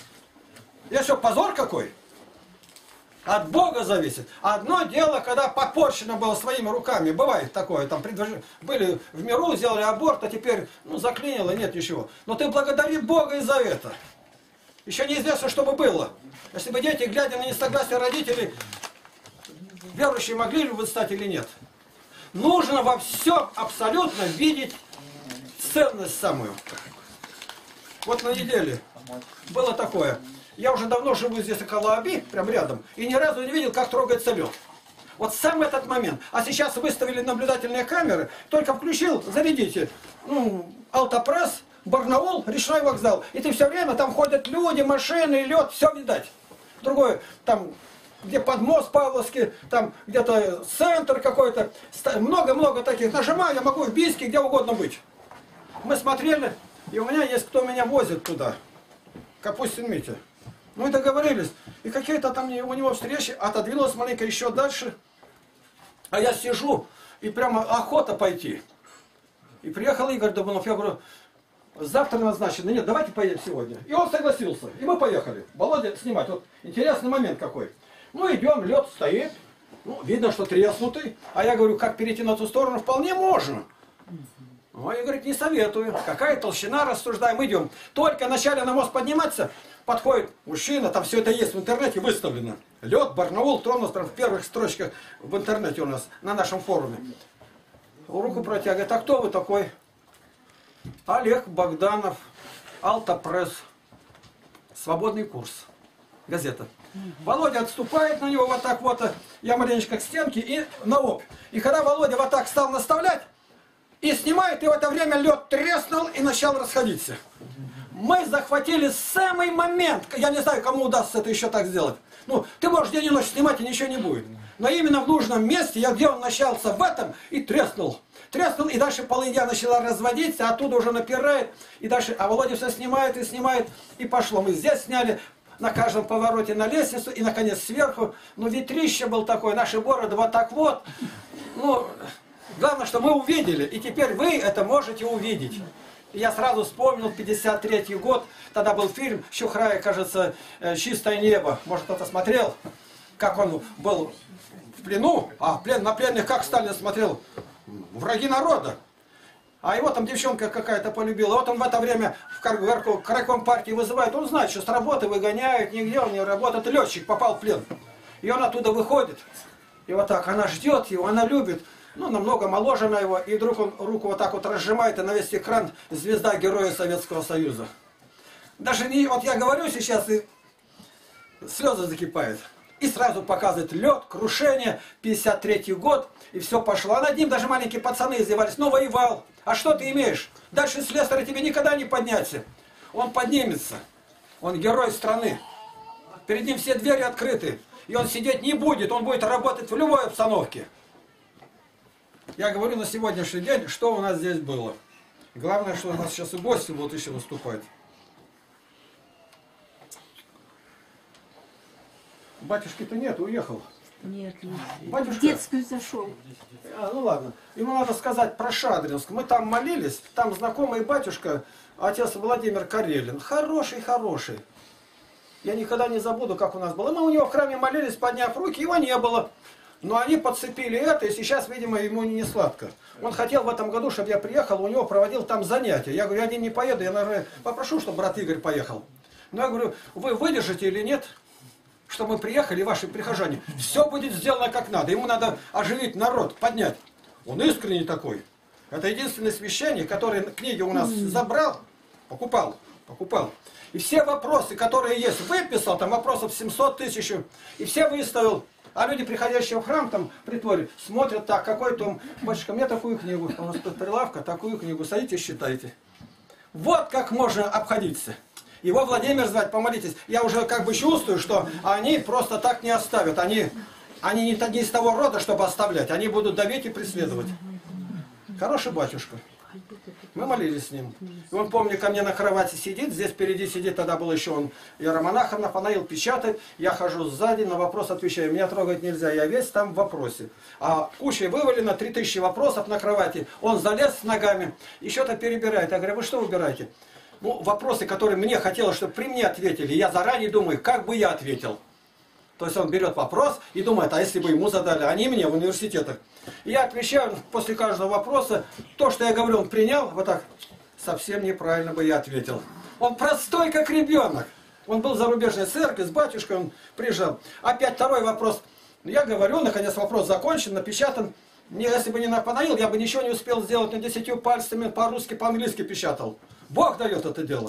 Я что, позор какой? От Бога зависит. Одно дело, когда попорчено было своими руками. Бывает такое. Там были в миру, сделали аборт, а теперь заклинило, нет ничего. Но ты благодари Бога и за это. Еще неизвестно, что бы было. Если бы дети, глядя на несогласие родителей, верующие могли бы стать или нет. Нужно во всем абсолютно видеть ценность самую. Вот на неделе было такое. Я уже давно живу здесь около Аби, прям рядом, и ни разу не видел, как трогается лед. Вот сам этот момент. А сейчас выставили наблюдательные камеры, только включил, зарядите, Автопресс, Барнаул, речной вокзал. И ты все время, там ходят люди, машины, лед, все видать. Другое, там, где подмост Павловский, там где-то центр какой-то, много-много таких. Нажимаю, я могу в Бийске, где угодно быть. Мы смотрели, и у меня есть, кто меня возит туда. Капустин Митя. Ну и договорились. И какие-то там у него встречи, отодвинулась маленько еще дальше. А я сижу, и прямо охота пойти. И приехал Игорь Дубунов, я говорю, завтра назначено. Нет, давайте поедем сегодня. И он согласился. И мы поехали. Володя снимать. Вот интересный момент какой. Ну идем, лед стоит. Ну, видно, что треснутый. А я говорю, как перейти на ту сторону? Вполне можно. Ой, говорит, не советую. Какая толщина, рассуждаем, идем. Только вначале на мост подниматься, подходит мужчина, там все это есть в интернете, выставлено. Лед, Барнаул, тронулся прям в первых строчках в интернете у нас, на нашем форуме. Руку протягивает, а кто вы такой? Олег Богданов, Автопресс, свободный курс, газета. Володя отступает на него вот так вот, я маленечко к стенке и на лоб. И когда Володя вот так стал наставлять, и снимает, и в это время лед треснул и начал расходиться. Мы захватили самый момент. Я не знаю, кому удастся это еще так сделать. Ну, ты можешь день и ночь снимать, и ничего не будет. Но именно в нужном месте, где он начался в этом, и треснул. Треснул, и дальше полынья начала разводиться, оттуда уже напирает. И дальше, а Володя все снимает, и пошло. Мы здесь сняли, на каждом повороте на лестницу, и, наконец, сверху. Ну, ветрище был такой, наши бороды вот так вот. Ну... Главное, что мы увидели, и теперь вы это можете увидеть. И я сразу вспомнил 53-й год, тогда был фильм Щухрая, кажется, «Чистое небо». Может, кто-то смотрел, как он был в плену, а на пленных как Сталин смотрел? Враги народа. А его там девчонка какая-то полюбила. Вот он в это время в крайком партии вызывает, он знает, что с работы выгоняют, нигде он не работает. Летчик попал в плен. И он оттуда выходит. И вот так, она ждет его, она любит. Ну, намного моложе на его. И вдруг он руку вот так вот разжимает, и на весь экран звезда Героя Советского Союза. Даже не... Вот я говорю сейчас, и слезы закипают. И сразу показывает лед, крушение, 53-й год, и все пошло. А над ним даже маленькие пацаны издевались. Ну, воевал. А что ты имеешь? Дальше слесаря тебе никогда не подняться. Он поднимется. Он герой страны. Перед ним все двери открыты. И он сидеть не будет. Он будет работать в любой обстановке. Я говорю на сегодняшний день, что у нас здесь было. Главное, что у нас сейчас и гости будут еще выступать. Батюшки-то нет, уехал. Нет, Батюшка... В детскую зашел. Ну ладно. Ему надо сказать про Шадринск. Мы там молились, там знакомый батюшка, отец Владимир Карелин. Хороший. Я никогда не забуду, как у нас было. Мы у него в храме молились, подняв руки, его не было. Но они подцепили это, и сейчас, видимо, ему не сладко. Он хотел в этом году, чтобы я приехал, у него проводил там занятия. Я говорю, я один не поеду, я, наверное, попрошу, чтобы брат Игорь поехал. Но я говорю, вы выдержите или нет? Что мы приехали, ваши прихожане, все будет сделано как надо. Ему надо оживить народ, поднять. Он искренний такой. Это единственный священник, который книги у нас забрал, покупал. И все вопросы, которые есть, выписал, там вопросов 700 тысяч, и все выставил. А люди, приходящие в храм, там, притворе, смотрят так, какой-то, батюшка, мне такую книгу, у нас тут прилавка, такую книгу, садитесь, считайте. Вот как можно обходиться. Его Владимир звать, помолитесь. Я уже как бы чувствую, что они просто так не оставят. Они не из того рода, чтобы оставлять. Они будут давить и преследовать. Хороший батюшка. Мы молились с ним. И он, помню, ко мне на кровати сидит. Здесь впереди сидит, тогда был еще он иеромонахом, Нафанаил печатает. Я хожу сзади, на вопрос отвечаю. Меня трогать нельзя, я весь там в вопросе. А кучей вывалено, 3000 вопросов на кровати. Он залез с ногами и что-то перебирает. Я говорю, вы что выбираете? Ну, вопросы, которые мне хотелось, чтобы при мне ответили, я заранее думаю, как бы я ответил. То есть он берет вопрос и думает, а если бы ему задали, а не мне в университетах. И я отвечаю после каждого вопроса, то, что я говорю, он принял, вот так, совсем неправильно бы я ответил. Он простой, как ребенок. Он был в зарубежной церкви, с батюшкой он приезжал. Опять второй вопрос. Я говорю, наконец вопрос закончен, напечатан. Если бы не Нафанаил, я бы ничего не успел сделать, на 10 пальцами по-русски, по-английски печатал. Бог дает это дело.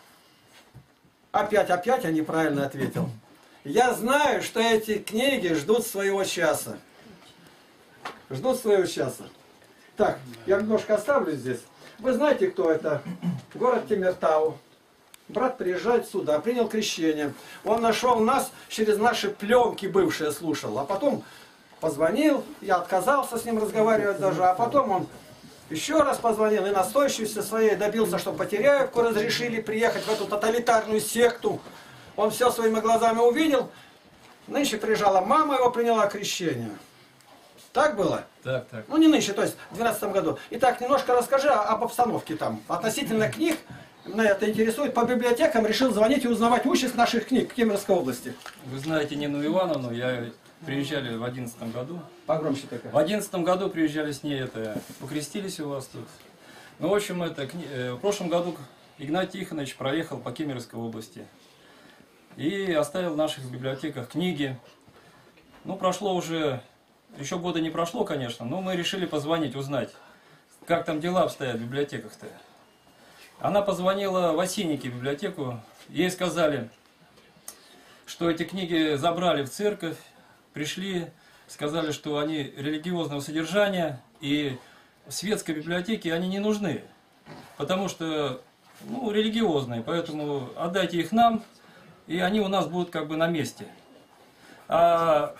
Опять я неправильно ответил. Я знаю, что эти книги ждут своего часа. Ждут своего часа. Так, я немножко оставлю здесь. Вы знаете, кто это? Город Темиртау. Брат приезжает сюда, принял крещение. Он нашел нас, через наши пленки бывшие слушал. А потом позвонил, я отказался с ним разговаривать даже. А потом он еще раз позвонил и настойчивостью своей добился, что Потеряевку разрешили приехать в эту тоталитарную секту. Он все своими глазами увидел. Нынче приезжала мама, его приняла крещение. Так было? Так. Ну не нынче, то есть в 2012 году. Итак, немножко расскажи об обстановке там. Относительно книг, меня это интересует. По библиотекам решил звонить и узнавать участь наших книг в Кемеровской области. Вы знаете Нину Ивановну, приезжали в 2011 году. Погромче такая. В 2011 году приезжали с ней, покрестились у вас тут. Ну, в общем, в прошлом году Игнатий Тихонович проехал по Кемеровской области. И оставил в наших библиотеках книги. Ну, прошло уже, еще года не прошло, конечно, но мы решили позвонить, узнать, как там дела обстоят в библиотеках-то. Она позвонила в Осинники, в библиотеку, ей сказали, что эти книги забрали в церковь, пришли, сказали, что они религиозного содержания, и в светской библиотеке они не нужны, потому что, ну, религиозные, поэтому отдайте их нам, и они у нас будут как бы на месте. А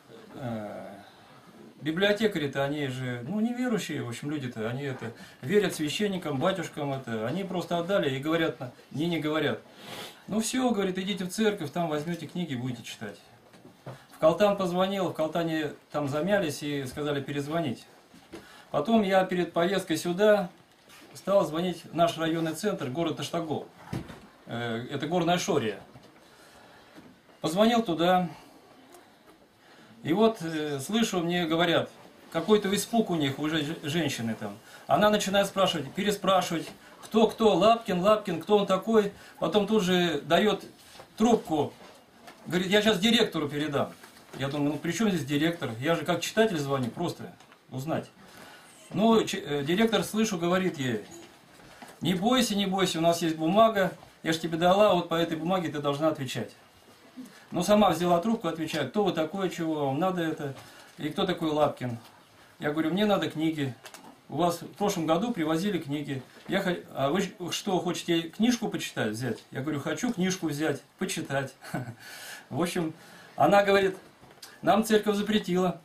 библиотекари-то, они же, ну, неверующие, в общем, люди-то, они верят священникам, батюшкам, они просто отдали и говорят, не говорят. Ну все, говорит, идите в церковь, там возьмете книги, будете читать. В Калтан позвонил, в Калтане там замялись и сказали перезвонить. Потом я перед поездкой сюда стал звонить в наш районный центр, город Таштагол. Это Горная Шория. Позвонил туда, и вот слышу, мне говорят, какой-то испуг у них, уже женщины там. Она начинает спрашивать, переспрашивать, кто, Лапкин, кто он такой. Потом тут же дает трубку, говорит, я сейчас директору передам. Я думаю, ну при чем здесь директор? Я же как читатель звоню, просто узнать. Ну, директор, слышу, говорит ей: не бойся, не бойся, у нас есть бумага, я же тебе дала, вот по этой бумаге ты должна отвечать. Ну, сама взяла трубку, отвечает: кто вы такой, чего вам надо это, и кто такой Лапкин. Я говорю: мне надо книги. У вас в прошлом году привозили книги. А вы что, хотите книжку почитать, взять? Я говорю: хочу книжку взять, почитать. В общем, она говорит: нам церковь запретила.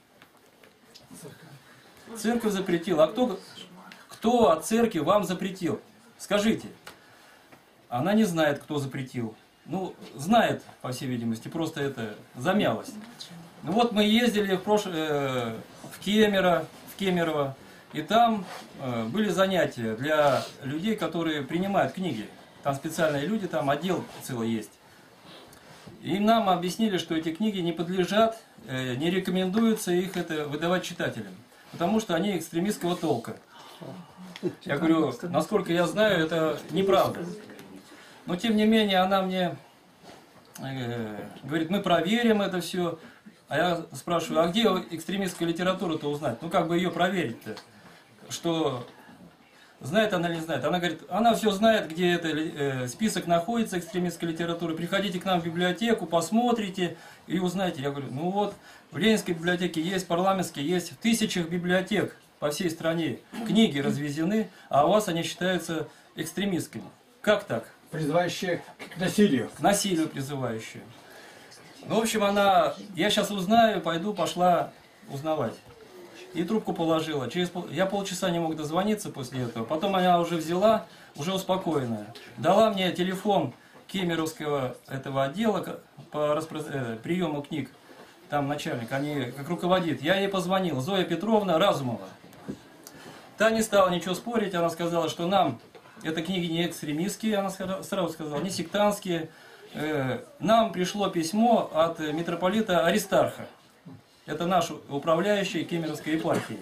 Церковь запретила. А кто от церкви вам запретил? Скажите. Она не знает, кто запретил. Ну, знает, по всей видимости, просто это замялось. Ну, вот мы ездили в Кемерово, и там были занятия для людей, которые принимают книги. Там специальные люди, там отдел целый есть. И нам объяснили, что эти книги не подлежат, не рекомендуется их это выдавать читателям, потому что они экстремистского толка. Я говорю: насколько я знаю, это неправда. Но тем не менее она мне говорит: мы проверим это все. А я спрашиваю: а где экстремистскую литературу-то узнать? Ну как бы ее проверить-то? Что знает она или не знает? Она говорит: она все знает, где это список находится экстремистской литературы. Приходите к нам в библиотеку, посмотрите и узнаете. Я говорю: ну вот, в Ленинской библиотеке есть, парламентской есть, в тысячах библиотек по всей стране книги развезены, а у вас они считаются экстремистскими. Как так? Призывающие к насилию. К насилию призывающие. Ну, в общем, я сейчас узнаю, пошла узнавать. И трубку положила. Я полчаса не мог дозвониться после этого. Потом она уже взяла, уже успокоенная. Дала мне телефон Кемеровского этого отдела по приему книг. Там начальник, они как руководит. Я ей позвонил. Зоя Петровна Разумова. Та не стала ничего спорить. Она сказала, что нам это книги не экстремистские, она сразу сказала, не сектантские. Нам пришло письмо от митрополита Аристарха. Это наш управляющий Кемеровской епархии.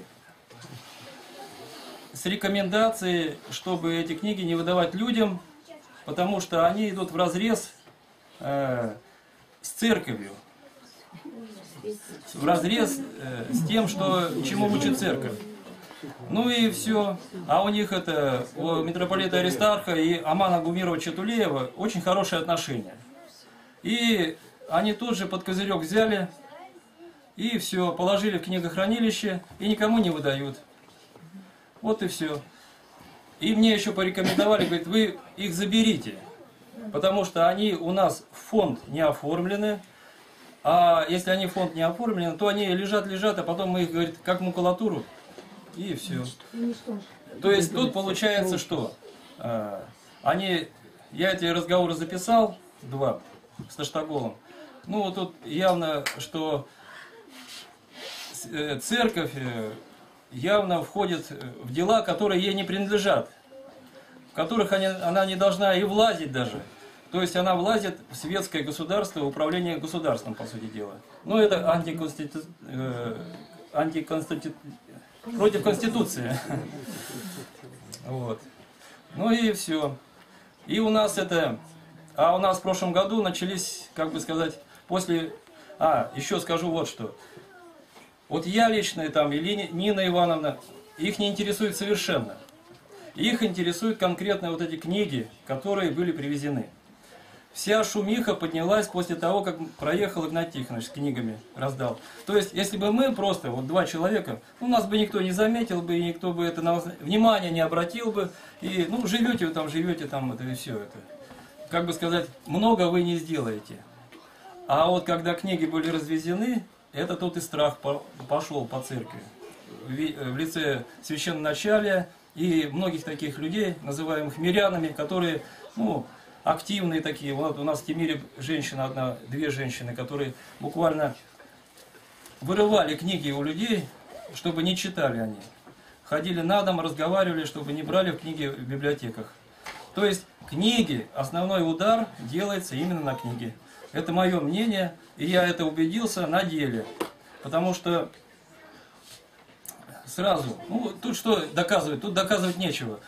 С рекомендацией, чтобы эти книги не выдавать людям, потому что они идут вразрез с церковью. Вразрез с тем, чему учит церковь. Ну и все. А у них у митрополита Аристарха и Амана Гумировича Тулеева очень хорошие отношения. И они тут же под козырек взяли и все, положили в книгохранилище и никому не выдают. Вот и все. И мне еще порекомендовали, говорит: вы их заберите, потому что они у нас в фонд не оформлены. А если они в фонд не оформлены, то они лежат, а потом мы их, говорит, как макулатуру. И все. То есть тут получается, что я эти разговоры записал, 2, с Таштаголом. Ну вот тут явно, что церковь явно входит в дела, которые ей не принадлежат, в которых она не должна и влазить даже. То есть она влазит в светское государство, управление государством, по сути дела. Ну это против Конституции. Вот. Ну и все. И у нас у нас в прошлом году начались, как бы сказать, еще скажу вот что. Вот я лично или Нина Ивановна, их не интересует совершенно. Их интересуют конкретно вот эти книги, которые были привезены. Вся шумиха поднялась после того, как проехал Игнат Тихонович с книгами, раздал. То есть, если бы мы просто, 2 человека, нас бы никто не заметил бы, и никто бы внимания не обратил бы, и, живете, это и все это. Как бы сказать, много вы не сделаете. А вот когда книги были развезены, это тот и страх пошел по церкви. В лице священноначалия и многих таких людей, называемых мирянами, которые, активные такие. Вот у нас в Тимире женщина 2 женщины, которые буквально вырывали книги у людей, чтобы не читали они. Ходили на дом, разговаривали, чтобы не брали книги в библиотеках. То есть книги, основной удар делается именно на книги. Это мое мнение, и я это убедился на деле. Потому что сразу, тут что доказывать? Тут доказывать нечего.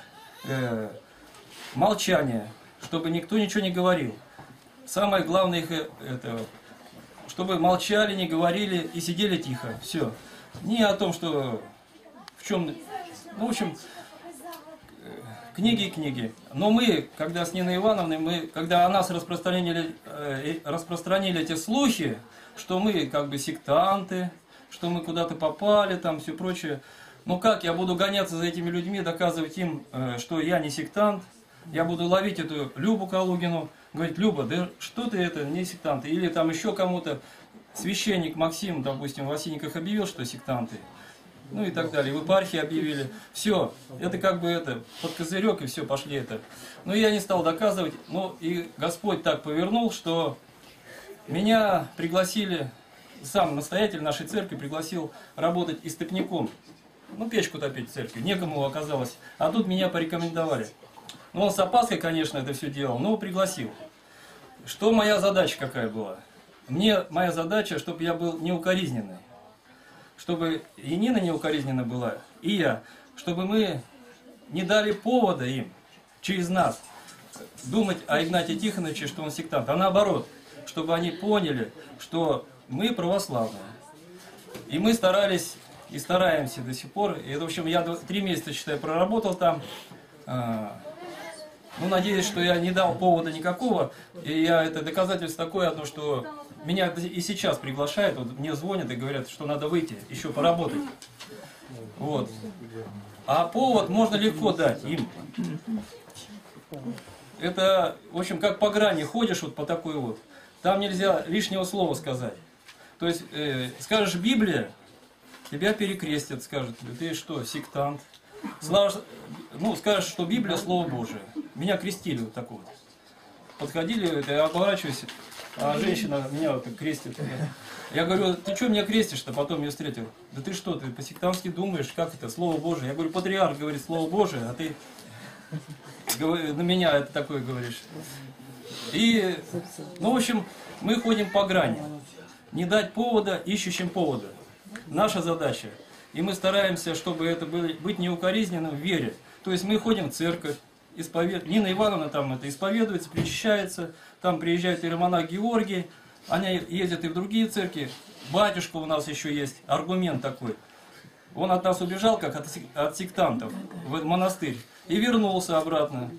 Молчание. Чтобы никто ничего не говорил. Самое главное чтобы молчали, не говорили и сидели тихо. Все. Не о том, что в чем... Ну, в общем, книги и книги. Но мы, когда с Ниной Ивановной, когда о нас распространили эти слухи, что мы как бы сектанты, что мы куда-то попали, там все прочее. Ну как я буду гоняться за этими людьми, доказывать им, что я не сектант? Я буду ловить эту Любу Калугину, говорить: Люба, да что ты это, не сектант? Или там еще кому-то, священник Максим, допустим, в Осинниках объявил, что сектанты. Ну и так далее. В епархии объявили. Все, это как бы это, под козырек, и все, пошли это. Но я не стал доказывать. Ну и Господь так повернул, что меня пригласили, сам настоятель нашей церкви пригласил работать истопником. Ну, печку топить в церкви. Некому оказалось. А тут меня порекомендовали. Ну, он с опаской, конечно, это все делал, но пригласил. Что моя задача какая была? Моя задача, чтобы я был неукоризненный. Чтобы и Нина неукоризненна была, и я. Чтобы мы не дали повода им, через нас, думать о Игнатии Тихоновиче, что он сектант. А наоборот, чтобы они поняли, что мы православные. И мы старались... И стараемся до сих пор. И, в общем, я 3 месяца, считай, проработал там. Ну, надеюсь, что я не дал повода никакого. И это доказательство такое одно, что меня и сейчас приглашают. Вот мне звонят и говорят, что надо выйти, еще поработать. Вот. А повод можно легко дать им. Это, в общем, как по грани ходишь вот по такой вот. Там нельзя лишнего слова сказать. То есть, скажешь Библия, тебя перекрестят, скажут: ты что, сектант? Ну, скажешь, что Библия Слово Божие. Меня крестили вот так вот. Подходили, я оборачиваюсь, а женщина меня вот так крестит. Я говорю: ты что меня крестишь-то? Потом я встретил. Да ты что, ты по-сектантски думаешь, как это, Слово Божие? Я говорю: патриарх говорит Слово Божие, а ты на меня это такое говоришь. И, ну, в общем, мы ходим по грани. Не дать повода ищущим повода. Наша задача. И мы стараемся, чтобы это быть неукоризненным в вере. То есть мы ходим в церковь, Нина Ивановна там это исповедуется, причащается, там приезжает иеромонах Георгий, они ездят и в другие церкви. Батюшка у нас еще есть, аргумент такой. Он от нас убежал, как от сектантов, в монастырь, и вернулся обратно.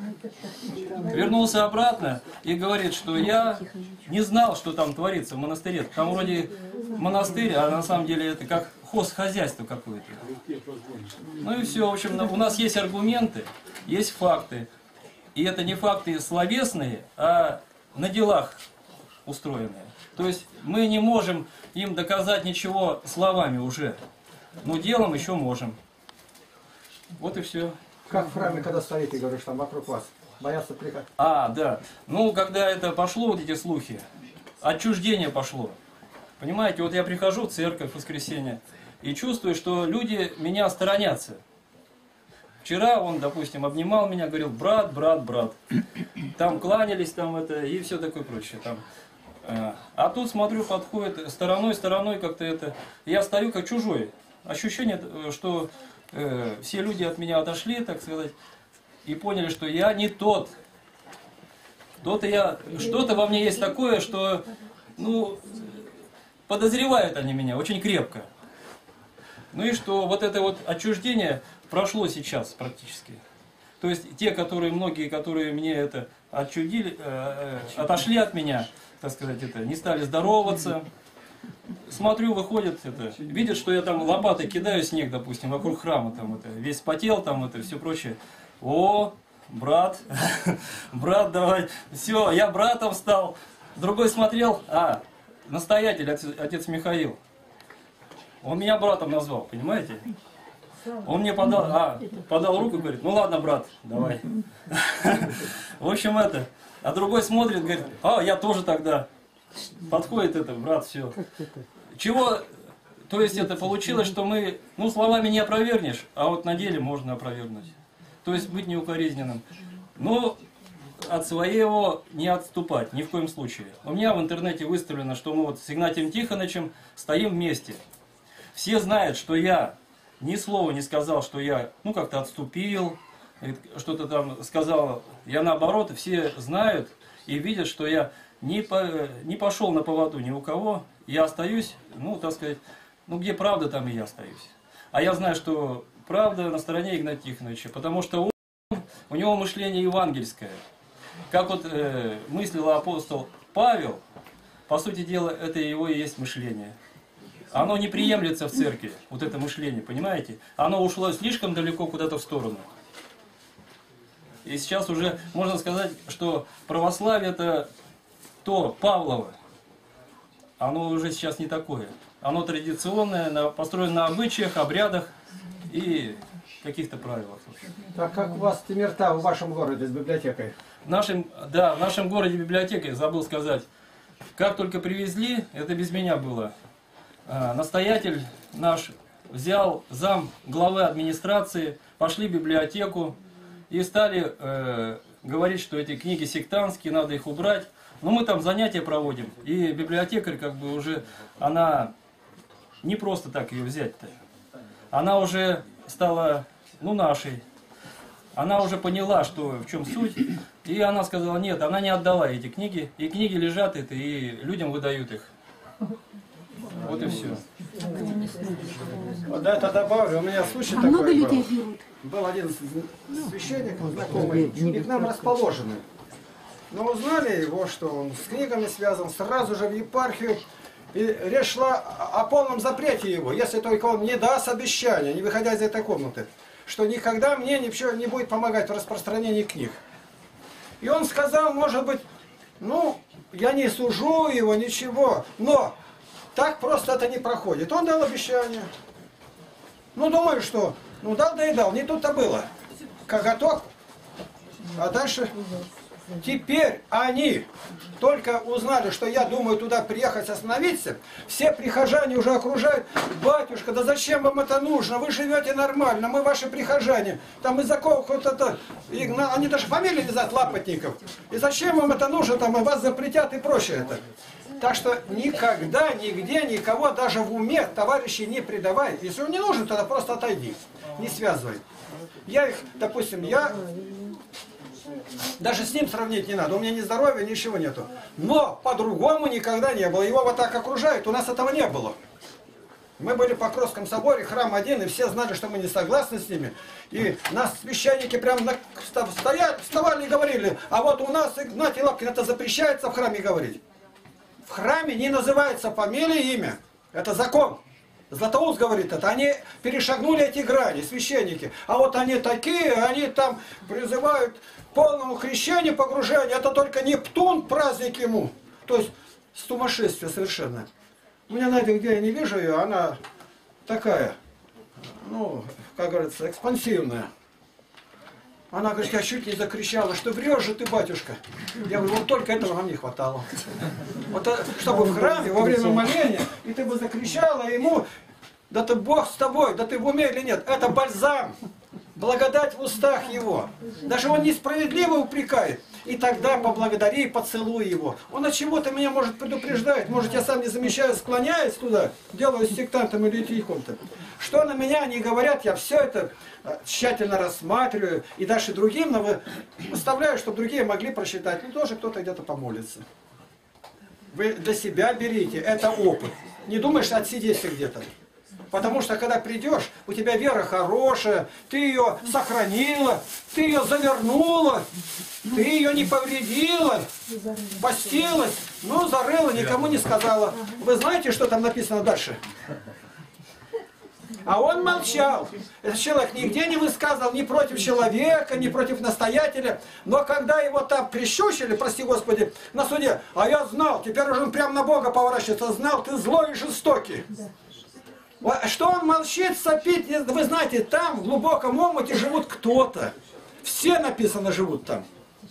Вернулся обратно и говорит, что я не знал, что там творится в монастыре. Там вроде монастырь, а на самом деле это как хозяйство какое-то. Ну и все, в общем, у нас есть аргументы, есть факты. И это не факты словесные, а на делах устроенные. То есть мы не можем им доказать ничего словами уже, но делом еще можем. Вот и все. Как в храме, когда стоите, говоришь, там вокруг вас, боятся приходить? Да. Ну, когда это пошло, вот эти слухи, отчуждение пошло. Понимаете, вот я прихожу в церковь в воскресенье и чувствую, что люди меня сторонятся. Вчера он, допустим, обнимал меня, говорил: брат, брат, брат. Там кланялись, там это, и все такое прочее. Там. А тут, смотрю, подходит стороной как-то это. Я стою как чужой. Ощущение, что все люди от меня отошли, так сказать, и поняли, что я не тот. Что-то во мне есть такое, что, ну, подозревают они меня очень крепко. Ну и что вот это вот отчуждение прошло сейчас практически. То есть те, многие, которые мне это отчудили, отошли от меня, так сказать, это, не стали здороваться. Смотрю, выходят, видят, что я там лопатой кидаю снег, допустим, вокруг храма, там это, весь потел, там это, все прочее. О, брат, брат, давай, все, я братом стал. Другой смотрел, настоятель, отец Михаил. Он меня братом назвал, понимаете? Он мне подал руку и говорит: ну ладно, брат, давай. В общем, а другой смотрит, говорит: я тоже тогда. Подходит брат, все. Чего, то есть это получилось, что мы, словами не опровергнешь, а вот на деле можно опровергнуть. То есть быть неукоризненным. Но от своего не отступать, ни в коем случае. У меня в интернете выставлено, что мы вот с Игнатием Тихоновичем стоим вместе. Все знают, что я ни слова не сказал, что я, как-то отступил, что-то там сказал. Я наоборот, все знают и видят, что я не пошел на поводу ни у кого. Я остаюсь, ну, так сказать, ну, где правда, там и я остаюсь. А я знаю, что правда на стороне Игнатия Тихоновича, потому что у него мышление евангельское. Как вот мыслил апостол Павел, по сути дела, это его и есть мышление. Оно не приемлется в церкви, вот это мышление, понимаете? Оно ушло слишком далеко куда-то в сторону. И сейчас уже можно сказать, что православие это то Павлово. Оно уже сейчас не такое. Оно традиционное, построено на обычаях, обрядах и каких-то правилах. Так как у вас темерта в вашем городе с библиотекой? В нашем городе библиотека, забыл сказать. Как только привезли, это без меня было. Настоятель наш взял зам главы администрации, пошли в библиотеку и стали говорить, что эти книги сектантские, надо их убрать. Но мы там занятия проводим, и библиотекарь как бы уже, она не просто так ее взять-то. Она уже стала, ну, нашей. Она уже поняла, что в чем суть, и она сказала, нет, она не отдала эти книги, и книги лежат, и людям выдают их. Вот и все. Вот это добавлю, у меня случай такой много был. людей берут? Был один священник, знакомый, и к нам расположенный. Но узнали его, что он с книгами связан, сразу же в епархию. И речь шла о полном запрете его, если только он не даст обещания, не выходя из этой комнаты, что никогда мне ничего не будет помогать в распространении книг. И он сказал, может быть, ну, я не сужу его, ничего, но так просто это не проходит. Он дал обещание. Ну, думаю, что, ну, дал, да и дал, не тут-то было. Коготок, а дальше... Теперь они только узнали, что я думаю туда приехать остановиться, все прихожане уже окружают, батюшка, да зачем вам это нужно, вы живете нормально, мы ваши прихожане, там из-за кого-то, они даже фамилии не знают, Лапотников, и зачем вам это нужно, там и вас запретят и прочее это. Так что никогда, нигде, никого даже в уме товарищей не предавай, если он не нужен, тогда просто отойди, не связывай. Я их, допустим, даже с ним сравнить не надо, у меня ни здоровья, ничего нету. Но по-другому никогда не было. Его вот так окружают, у нас этого не было. Мы были в Покровском соборе, храм один, и все знали, что мы не согласны с ними. И нас священники прям вставали и говорили, а вот у нас, Игнатий Лапкин, это запрещается в храме говорить. В храме не называется фамилия и имя. Это закон. Златоуст говорит это. Они перешагнули эти грани, священники. А вот они такие, они там призывают к полному крещению, погружению. Это только Нептун, праздник ему. То есть сумасшествие совершенно. У меня Надя, где я не вижу ее, она такая, ну, как говорится, экспансивная. Она говорит, я чуть не закричала, что врешь же ты, батюшка. Я говорю, вот только этого нам не хватало. Вот, чтобы в храме, во время моления, и ты бы закричала ему, да ты Бог с тобой, да ты в уме или нет. Это бальзам, благодать в устах его. Даже он несправедливо упрекает. И тогда поблагодари и поцелуй его. Он от чего-то меня может предупреждать. Может, я сам не замечаю, склоняюсь туда, делаю с сектантом или тихом-то. Что на меня они говорят, я все это тщательно рассматриваю. И дальше другим выставляю, чтобы другие могли просчитать. Ну, тоже кто-то где-то помолится. Вы для себя берите, это опыт. Не думаешь, отсидеться где-то. Потому что, когда придешь, у тебя вера хорошая, ты ее сохранила, ты ее завернула, ты ее не повредила, постилась, но зарыла, никому не сказала. Вы знаете, что там написано дальше? А он молчал. Этот человек нигде не высказывал ни против человека, ни против настоятеля. Но когда его там прищучили, прости Господи, на суде, а я знал, теперь уже он прямо на Бога поворачивается, знал, ты злой и жестокий. Что он молчит, сопит, вы знаете, там в глубоком омуте живут кто-то. Все написано живут там.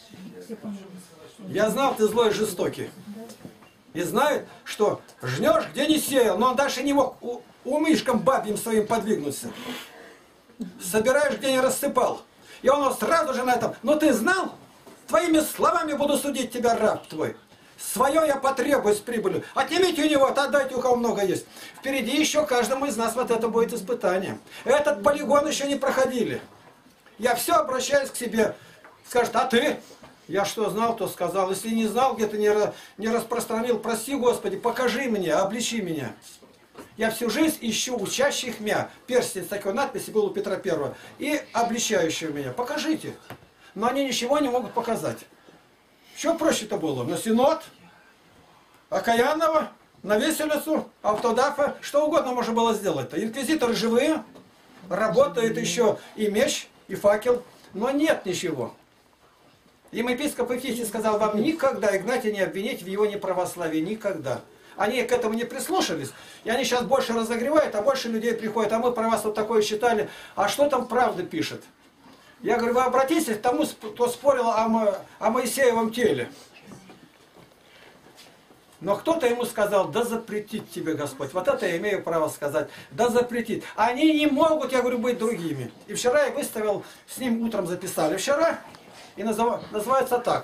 Я знал, ты злой и жестокий. И знает, что жнешь, где не сеял, но он дальше не мог умышком бабьим своим подвигнуться. Собираешь, где не рассыпал. И он сразу же на этом, ну ты знал? Твоими словами буду судить тебя, раб твой. Свое я потребую с прибылью. Отнимите у него, отдайте, у кого много есть. Впереди еще каждому из нас вот это будет испытание. Этот полигон еще не проходили. Я все обращаюсь к себе. Скажет, а ты? Я что знал, то сказал. Если не знал, где-то не распространил, прости, Господи, покажи мне, обличи меня. Я всю жизнь ищу учащих меня. Перстень с такой надписью был у Петра Первого. И обличающего меня. Покажите. Но они ничего не могут показать. Что проще-то было? На Синод, Окаянного, на виселицу, автодафа, что угодно можно было сделать-то. Инквизиторы живые, работает еще и меч, и факел, но нет ничего. Им епископ Ифитий сказал, вам никогда Игнатия не обвинить в его неправославии, никогда. Они к этому не прислушались, и они сейчас больше разогревают, а больше людей приходит, а мы про вас вот такое считали, а что там правда пишет? Я говорю, вы обратитесь к тому, кто спорил о Моисеевом теле. Но кто-то ему сказал, да запретит тебе Господь. Вот это я имею право сказать. Да запретит. Они не могут, я говорю, быть другими. И вчера я выставил, с ним утром записали. Вчера, и называется так.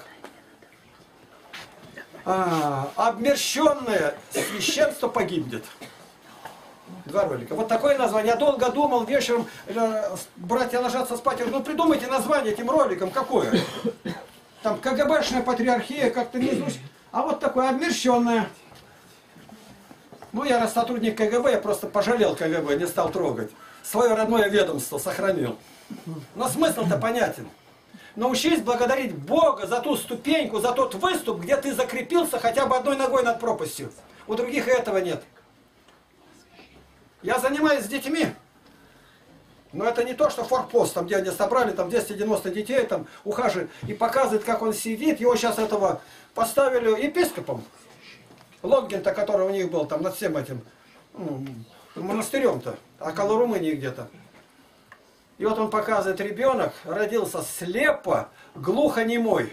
Обмерщенное священство погибнет. 2 ролика. Вот такое название. Я долго думал вечером, братья ложатся спать. Я говорю, ну придумайте название этим роликам какое. Там КГБшная патриархия, как-то не звучит. А вот такое обмерщенное. Ну, я раз сотрудник КГБ, я просто пожалел КГБ, не стал трогать. Свое родное ведомство сохранил. Но смысл-то понятен. Научись благодарить Бога за ту ступеньку, за тот выступ, где ты закрепился хотя бы одной ногой над пропастью. У других этого нет. Я занимаюсь с детьми. Но это не то, что форпост, там, где они собрали, там 290 детей, там ухаживают и показывают, как он сидит. Его сейчас этого поставили епископом. Лонгин-то, который у них был там над всем этим монастырем-то, около Румынии где-то. И вот он показывает, ребенок родился слепо, глухонемой.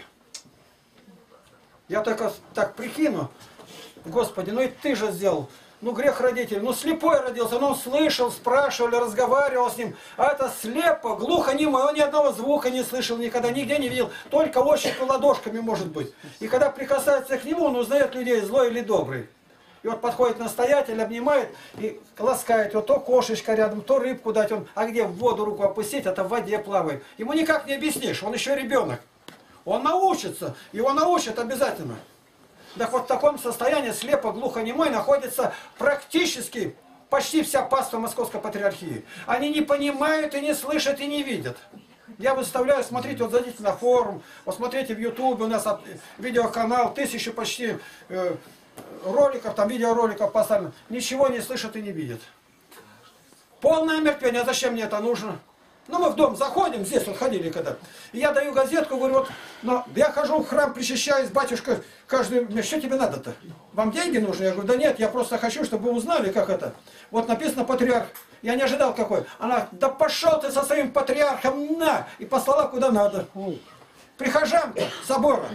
Я только так прикину, Господи, ну и ты же сделал. Ну грех родителей, ну слепой родился, но он слышал, спрашивали, разговаривал с ним. А это слепо, глухонемой, он ни одного звука не слышал никогда, нигде не видел, только ощупью ладошками может быть. И когда прикасается к нему, он узнает людей, злой или добрый. И вот подходит настоятель, обнимает и ласкает. Вот то кошечка рядом, то рыбку дать. Он, а где в воду руку опустить, это в воде плавает. Ему никак не объяснишь, он еще ребенок. Он научится, его научат обязательно. Так вот в таком состоянии слепо-глухонемой находится практически почти вся паства Московской Патриархии. Они не понимают и не слышат и не видят. Я выставляю, смотрите, вот зайдите на форум, вот смотрите в Ютубе, у нас видеоканал, 1000 почти роликов, там видеороликов поставлено. Ничего не слышат и не видят. Полное омертвение, а зачем мне это нужно? Ну, мы в дом заходим, здесь вот ходили когда. И я даю газетку, говорю, вот, но я хожу в храм, причащаюсь, батюшка, каждый, что тебе надо-то? Вам деньги нужны? Я говорю, да нет, я просто хочу, чтобы вы узнали, как это. Вот написано патриарх. Я не ожидал какой. Она, да пошел ты со своим патриархом, на! И послала куда надо. Прихожан собора.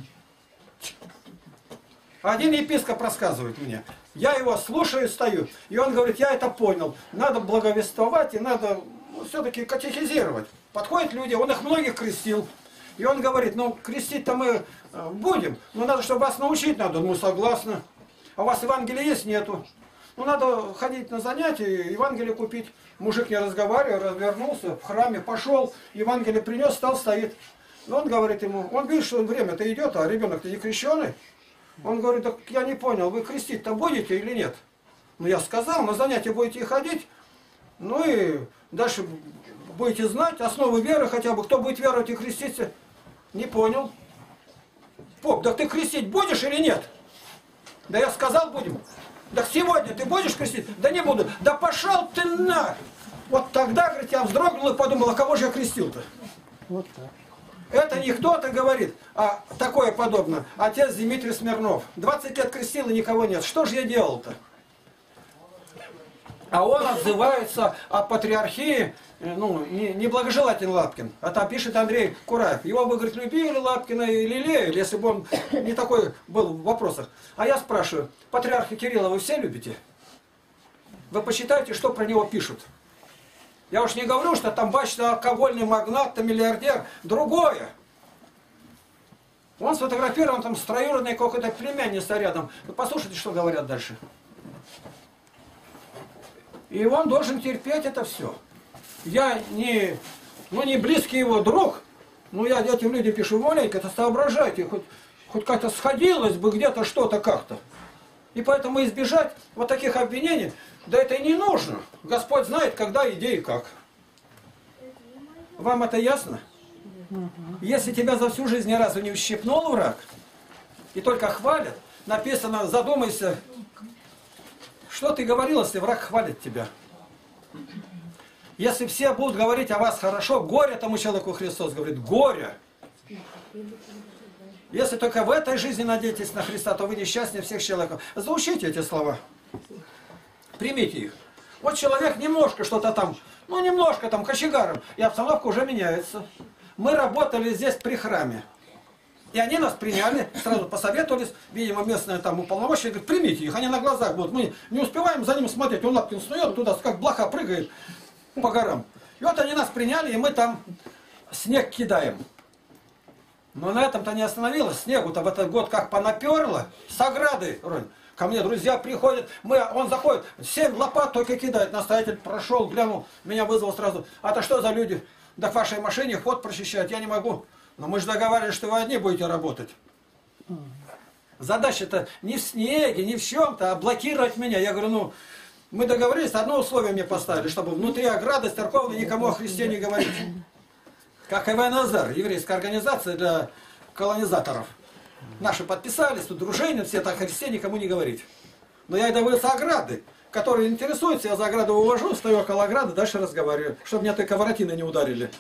Один епископ рассказывает мне. Я его слушаю, стою. И он говорит, я это понял. Надо благовествовать и надо... все-таки катехизировать. Подходят люди, он их многих крестил. И он говорит, ну крестить-то мы будем, но надо, чтобы вас научить надо. Ну согласны. А у вас Евангелия есть? Нету. Ну надо ходить на занятия, Евангелие купить. Мужик не разговаривая, развернулся, в храме пошел, Евангелие принес, стал, стоит. Но он говорит ему, он видит, что время-то идет, а ребенок-то не крещеный. Он говорит, так я не понял, вы крестить-то будете или нет? Ну я сказал, на занятия будете ходить, ну и... Дальше будете знать основы веры хотя бы. Кто будет веровать и креститься? Не понял. Поп, да ты крестить будешь или нет? Да я сказал будем. Да сегодня ты будешь крестить? Да не буду. Да пошел ты на! Вот тогда, говорит, я вздрогнул и подумал, а кого же я крестил-то? Вот так. Это не кто-то говорит, а такое подобное. Отец Дмитрий Смирнов. 20 лет крестил и никого нет. Что же я делал-то? А он отзывается о патриархии, ну, неблагожелательно Лапкин. А там пишет Андрей Кураев. Его бы, говорит, любили Лапкина и лелеяли, если бы он не такой был в вопросах. А я спрашиваю, патриарха Кирилла вы все любите? Вы почитайте, что про него пишут. Я уж не говорю, что там бачно алкогольный магнат, там миллиардер. Другое. Он сфотографирован там с троюродной какой-то племянницей рядом. Вы послушайте, что говорят дальше. И он должен терпеть это все. Я не близкий его друг, Ну, я этим людям пишу, маленько-то соображайте, хоть как-то сходилось бы где-то что-то как-то. И поэтому избежать вот таких обвинений, да это и не нужно. Господь знает, когда, где и как. Вам это ясно? Если тебя за всю жизнь ни разу не ущипнул враг, и только хвалят, написано, задумайся, что ты говорил, если враг хвалит тебя. Если все будут говорить о вас хорошо, горе тому человеку, Христос говорит, горе. Если только в этой жизни надеетесь на Христа, то вы несчастнее всех человеков. Заучите эти слова. Примите их. Вот человек немножко что-то там, ну немножко там кочегаром, и обстановка уже меняется. Мы работали здесь при храме. И они нас приняли, сразу посоветовались, видимо, местные там уполномоченные, говорят, примите их, они на глазах будут. Мы не успеваем за ним смотреть, он Лапкин снует туда, как блоха прыгает по горам. И вот они нас приняли, и мы там снег кидаем. Но на этом-то не остановилось. Снегу-то в этот год как понаперло. С ограды. Ко мне друзья приходят. Он заходит. 7 лопат только кидает. Настоятель прошел, глянул. Меня вызвал сразу. А то что за люди? Да к вашей машине ход прочищать. Я не могу. Но мы же договаривались, что вы одни будете работать. Задача-то не в снеге, не в чем-то, а блокировать меня. Я говорю, ну, мы договорились, одно условие мне поставили, чтобы внутри ограды церковной никому о Христе не говорить. Как ИВНЗР, еврейская организация для колонизаторов. Наши подписались, тут дружины, все так о Христе никому не говорить. Но я и добился ограды, которые интересуются, я за ограду увожу, стою около ограды, дальше разговариваю, чтобы меня только воротины не ударили.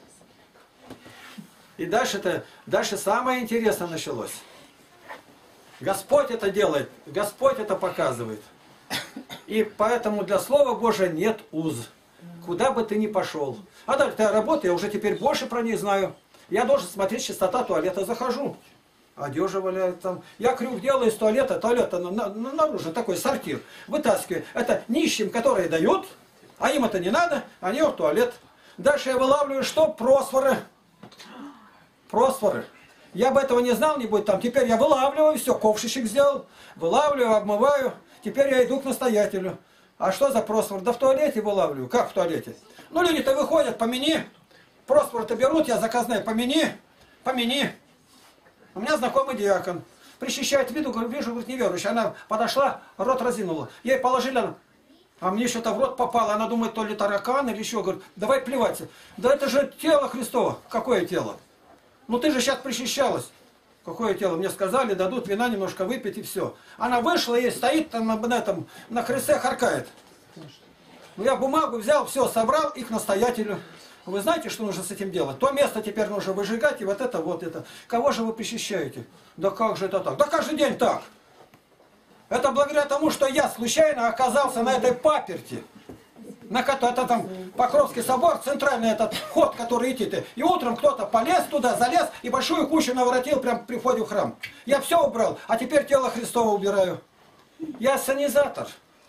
И дальше самое интересное началось. Господь это делает, Господь это показывает. И поэтому для Слова Божия нет уз. Куда бы ты ни пошел. А дальше я работаю, я уже теперь больше про них знаю. Я должен смотреть чистота туалета, захожу. Одежа валяет там. Я крюк делаю из туалета наружу, такой сортир. Вытаскиваю. Это нищим, которые дают, а им это не надо, они в туалет. Дальше я вылавливаю что? Просфоры. Просфоры. Я бы этого не знал, не будет там. Теперь я вылавливаю, все, ковшичек сделал. Вылавливаю, обмываю. Теперь я иду к настоятелю. А что за просфор? Да в туалете вылавливаю. Как в туалете? Ну, люди-то выходят, помяни. Просфор-то берут, я заказные, помяни. Помяни. У меня знакомый диакон. Причащает виду, вижу, говорит, неверующая. Она подошла, рот разинула. Ей положили, а мне что-то в рот попало. Она думает, то ли таракан или еще. Говорит, давай плеваться. Да это же тело Христово. Какое тело? Ну ты же сейчас причащалась. Какое тело? Мне сказали, дадут вина немножко выпить и все. Она вышла и стоит там на крыльце, харкает. Ну я бумагу взял, все, собрал и к настоятелю. Вы знаете, что нужно с этим делать? То место теперь нужно выжигать, и вот это. Кого же вы причащаете? Да как же это так? Да каждый день так. Это благодаря тому, что я случайно оказался на этой паперти. Это там Покровский собор, центральный этот вход, который идти. И утром кто-то полез туда, залез и большую кучу наворотил прямо при входе в храм. Я все убрал, а теперь тело Христово убираю. Я санизатор.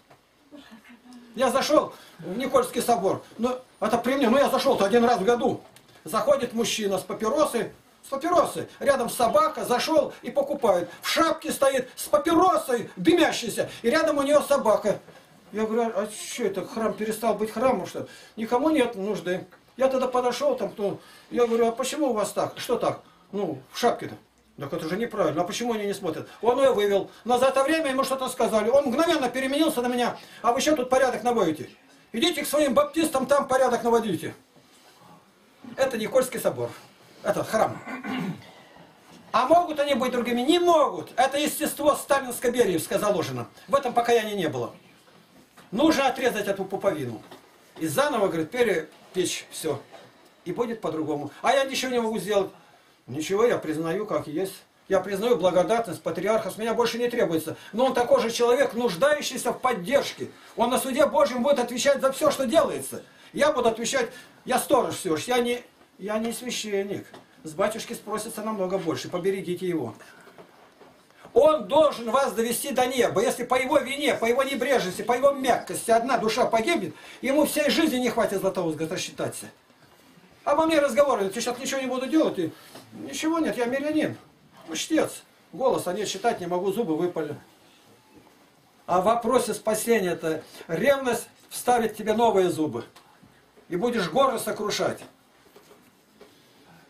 Я зашел в Никольский собор. Ну, это при мне, я зашел-то один раз в году. Заходит мужчина с папиросой, рядом собака, зашел и покупает. В шапке стоит с папиросой, дымящейся, и рядом у нее собака. Я говорю, а что это, храм перестал быть храмом, что ли? Никому нет нужды. Я тогда подошел, я говорю, а почему у вас так? Что так? Ну, в шапке-то. Так это же неправильно, а почему они не смотрят? Он ее вывел, но за это время ему что-то сказали. Он мгновенно переменился на меня, а вы что тут порядок наводите? Идите к своим баптистам, там порядок наводите. Это Никольский собор, это храм. А могут они быть другими? Не могут. Это естество сталинско-бериевское заложено. В этом покаяния не было. Нужно отрезать эту пуповину. И заново, говорит, перепечь все. И будет по-другому. А я ничего не могу сделать. Ничего, я признаю, как есть. Я признаю благодарность патриарха, с меня больше не требуется. Но он такой же человек, нуждающийся в поддержке. Он на суде Божьем будет отвечать за все, что делается. Я буду отвечать, я сторож все же, я не священник. С батюшки спросится намного больше, поберегите его. Он должен вас довести до неба. Если по его вине, по его небрежности, по его мягкости одна душа погибнет, ему всей жизни не хватит Златоуст, говорит, рассчитаться. Обо мне разговаривают, я сейчас ничего не буду делать. И... Ничего нет, я мирянин. Чтец. Голоса нет, читать не могу, зубы выпали. А в вопросе спасения это ревность вставит тебе новые зубы. И будешь горы сокрушать.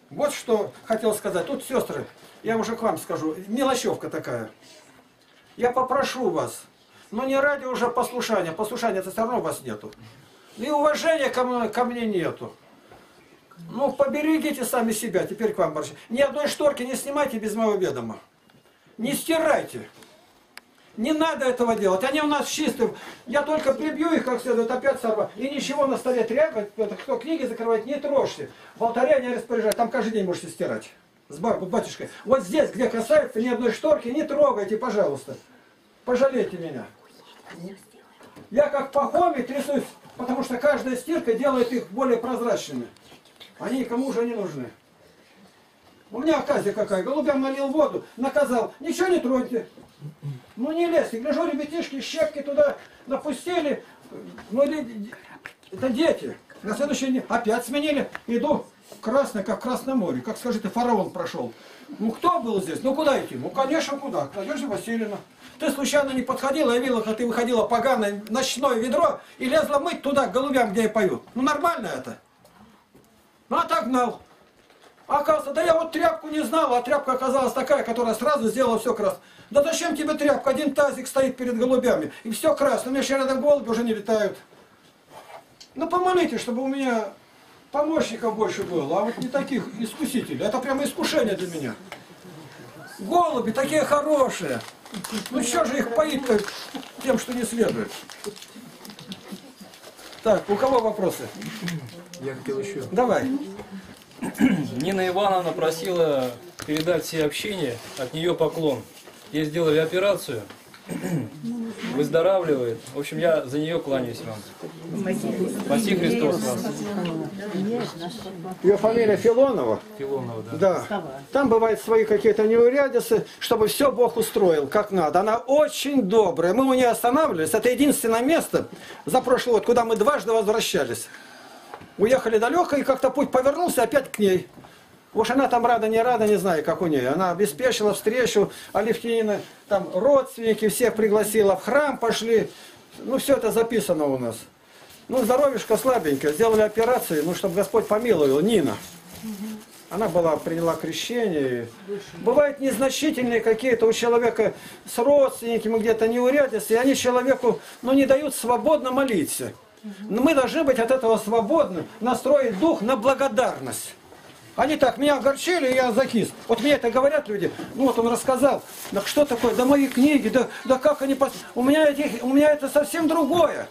Вот что хотел сказать. Тут, сестры, я уже к вам скажу, мелочевка такая. Я попрошу вас, но не ради уже послушания. Послушания-то все равно у вас нету. И уважения ко мне нету. Ну, поберегите сами себя, теперь к вам обращаюсь. Ни одной шторки не снимайте без моего ведома. Не стирайте. Не надо этого делать. Они у нас чистые. Я только прибью их как следует, опять сорву. И ничего на столе тряпать, кто книги закрывает, не трожьте. В алтаре не распоряжать, там каждый день можете стирать. С батюшкой. Вот здесь, где касается ни одной шторки, не трогайте, пожалуйста. Пожалейте меня. Я как Пахомий трясусь, потому что каждая стирка делает их более прозрачными. Они никому уже не нужны. У меня оказия какая. Голубям налил воду, наказал. Ничего не троньте. Ну не лезьте. Гляжу, ребятишки, щепки туда напустили. Ну это дети. На следующий день опять сменили. Иду красный, как в Красном море. Как скажите, фараон прошел. Ну кто был здесь? Ну куда идти? Ну конечно куда? К Надежде Васильевне. Ты случайно не подходила, я видела, как ты выходила поганое ночное ведро и лезла мыть туда, к голубям, где я пою. Ну нормально это? Ну отогнал. Оказывается, да я вот тряпку не знал, а тряпка оказалась такая, которая сразу сделала все красное. Да зачем тебе тряпка? Один тазик стоит перед голубями, и все красное. У меня еще рядом голуби уже не летают. Ну помолитесь, чтобы у меня помощников больше было, а вот не таких искусителей. Это прямо искушение для меня. Голуби такие хорошие. Ну что же их поить-то тем, что не следует? Так, у кого вопросы? Я хотел еще. Давай. Нина Ивановна просила передать все общения, от нее поклон. Ей сделали операцию, выздоравливает. В общем, я за нее кланяюсь вам. Спаси Христос вас. Ее фамилия Филонова? Филонова, да. Да. Там бывают свои какие-то неурядицы, чтобы все Бог устроил, как надо. Она очень добрая. Мы у нее останавливались. Это единственное место за прошлый год, куда мы дважды возвращались. Уехали далеко, и как-то путь повернулся опять к ней. Уж она там рада, не знаю, как у нее. Она обеспечила встречу, Алевтинина, там родственники всех пригласила, в храм пошли. Ну, все это записано у нас. Ну, здоровьишко слабенькое, сделали операцию, ну, чтобы Господь помиловал, Нина. Она приняла крещение. Бывают незначительные какие-то у человека с родственниками где-то неурядицы, и они человеку, ну, не дают свободно молиться. Но мы должны быть от этого свободны, настроить дух на благодарность. Они так, меня огорчили, и я закис. Вот мне это говорят люди, ну вот он рассказал, да что такое, да мои книги, да как они... У меня это совсем другое.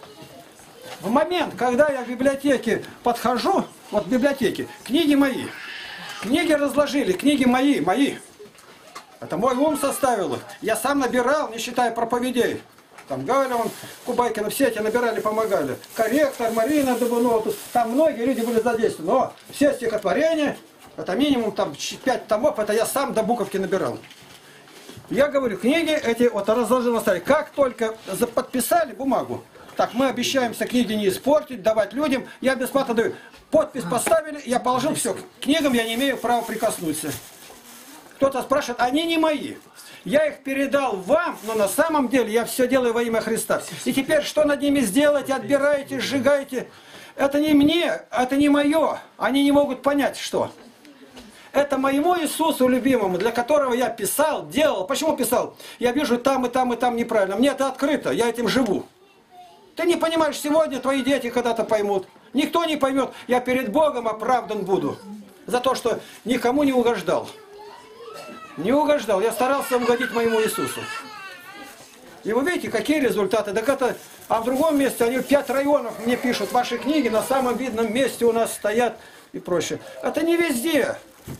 В момент, когда я в библиотеке подхожу, вот в библиотеке, книги мои, книги разложили, книги мои. Это мой ум составил их. Я сам набирал, не считая проповедей. Там Галя, Кубайкина, все эти набирали, помогали. Корректор, Марина Дубунова, там многие люди были задействованы. Но все стихотворения, это минимум там 5 томов, это я сам до буковки набирал. Я говорю, книги эти вот разложил на столе. Как только подписали бумагу, так мы обещаемся книги не испортить, давать людям, я бесплатно даю. Подпись поставили, я положил, все, к книгам я не имею права прикоснуться. Кто-то спрашивает, они не мои. Я их передал вам, но на самом деле я все делаю во имя Христа. И теперь что над ними сделать? Отбираете, сжигаете. Это не мне, это не мое. Они не могут понять, что. Это моему Иисусу любимому, для которого я писал, делал. Почему писал? Я вижу там и там и там неправильно. Мне это открыто, я этим живу. Ты не понимаешь, сегодня твои дети когда-то поймут. Никто не поймет. Я перед Богом оправдан буду. За то, что никому не угождал. Не угождал. Я старался угодить моему Иисусу. И вы видите, какие результаты. Так это, а в другом месте они 5 районов мне пишут. Ваши книги на самом видном месте у нас стоят и прочее. Это не везде.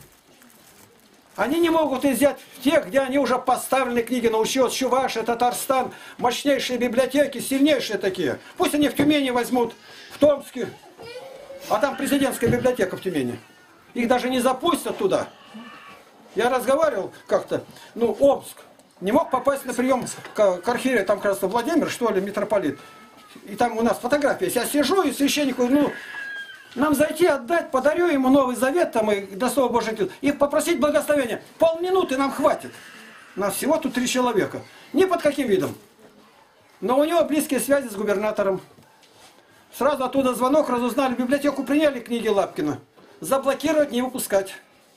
Они не могут взять тех, где они уже поставлены книги на учет. Чувашия, Татарстан, мощнейшие библиотеки, сильнейшие такие. Пусть они в Тюмени возьмут, в Томске. А там президентская библиотека в Тюмени. Их даже не запустят туда. Я разговаривал как-то, ну, Омск, не мог попасть на прием к архиерею, там, кажется, Владимир, что ли, митрополит. И там у нас фотография есть. Я сижу, и священнику, ну, нам зайти, отдать, подарю ему Новый Завет, там, и до Слова Божьего, и попросить благословения. Полминуты нам хватит. Нас всего тут 3 человека. Ни под каким видом. Но у него близкие связи с губернатором. Сразу оттуда звонок, разузнали, в библиотеку приняли книги Лапкина. Заблокировать, не выпускать.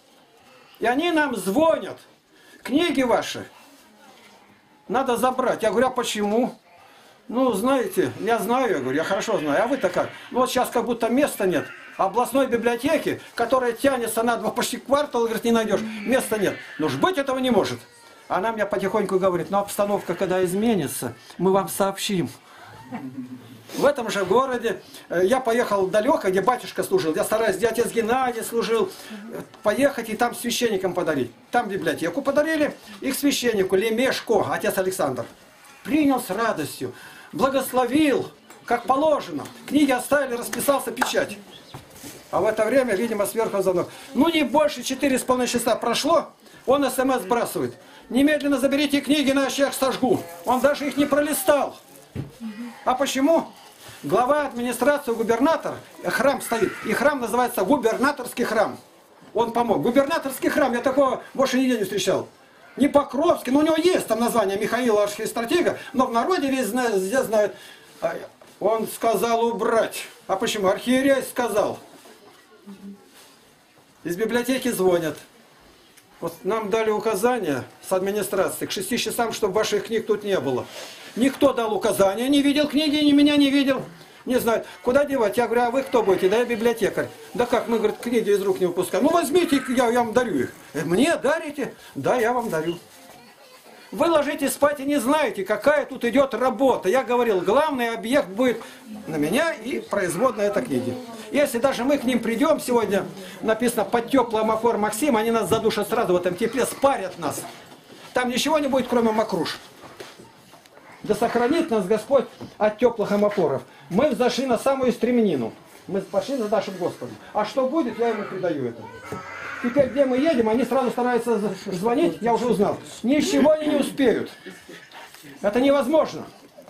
И они нам звонят. Книги ваши надо забрать. Я говорю, а почему? Ну, знаете, я знаю, я говорю, я хорошо знаю. А вы-то как? Ну, вот сейчас как будто места нет. Областной библиотеки, которая тянется на почти квартал, говорит, не найдешь. Места нет. Ну, ж быть этого не может. Она мне потихоньку говорит, но обстановка, когда изменится, мы вам сообщим. В этом же городе я поехал далеко, где батюшка служил. Я стараюсь, где отец Геннадий служил, поехать и там священникам подарить. Там библиотеку подарили, и к священнику Лемешко, отец Александр. Принял с радостью, благословил, как положено. Книги оставили, расписался, печать. А в это время, видимо, сверху звонок. Ну, не больше 4,5 часа прошло, он СМС сбрасывает. Немедленно заберите книги, иначе я их сожгу. Он даже их не пролистал. А почему? Глава администрации, губернатор, храм стоит, и храм называется губернаторский храм. Он помог. Губернаторский храм, я такого больше нигде не встречал. Не Покровский, но у него есть там название Михаила архистратега, но в народе везде знают. Он сказал убрать. А почему? Архиерей сказал. Из библиотеки звонят. Вот нам дали указание с администрации к 6 часам, чтобы ваших книг тут не было. Никто дал указания, не видел книги, ни меня не видел. Не знаю, куда девать. Я говорю, а вы кто будете? Да я библиотекарь. Да как, мы, говорит, книги из рук не выпускаем. Ну возьмите, я вам дарю их. Мне дарите? Да, я вам дарю. Вы ложитесь спать и не знаете, какая тут идет работа. Я говорил, главный объект будет на меня и производная этой книги. Если даже мы к ним придем сегодня, написано под теплый амафор Максим, они нас задушат сразу в этом тепле, спарят нас. Там ничего не будет, кроме макруш. Да сохранит нас Господь от теплых амафоров. Мы взошли на самую стремнину. Мы пошли за нашим Господом. А что будет, я ему передаю это. Теперь, где мы едем, они сразу стараются звонить, я уже узнал. Ничего они не успеют. Это невозможно.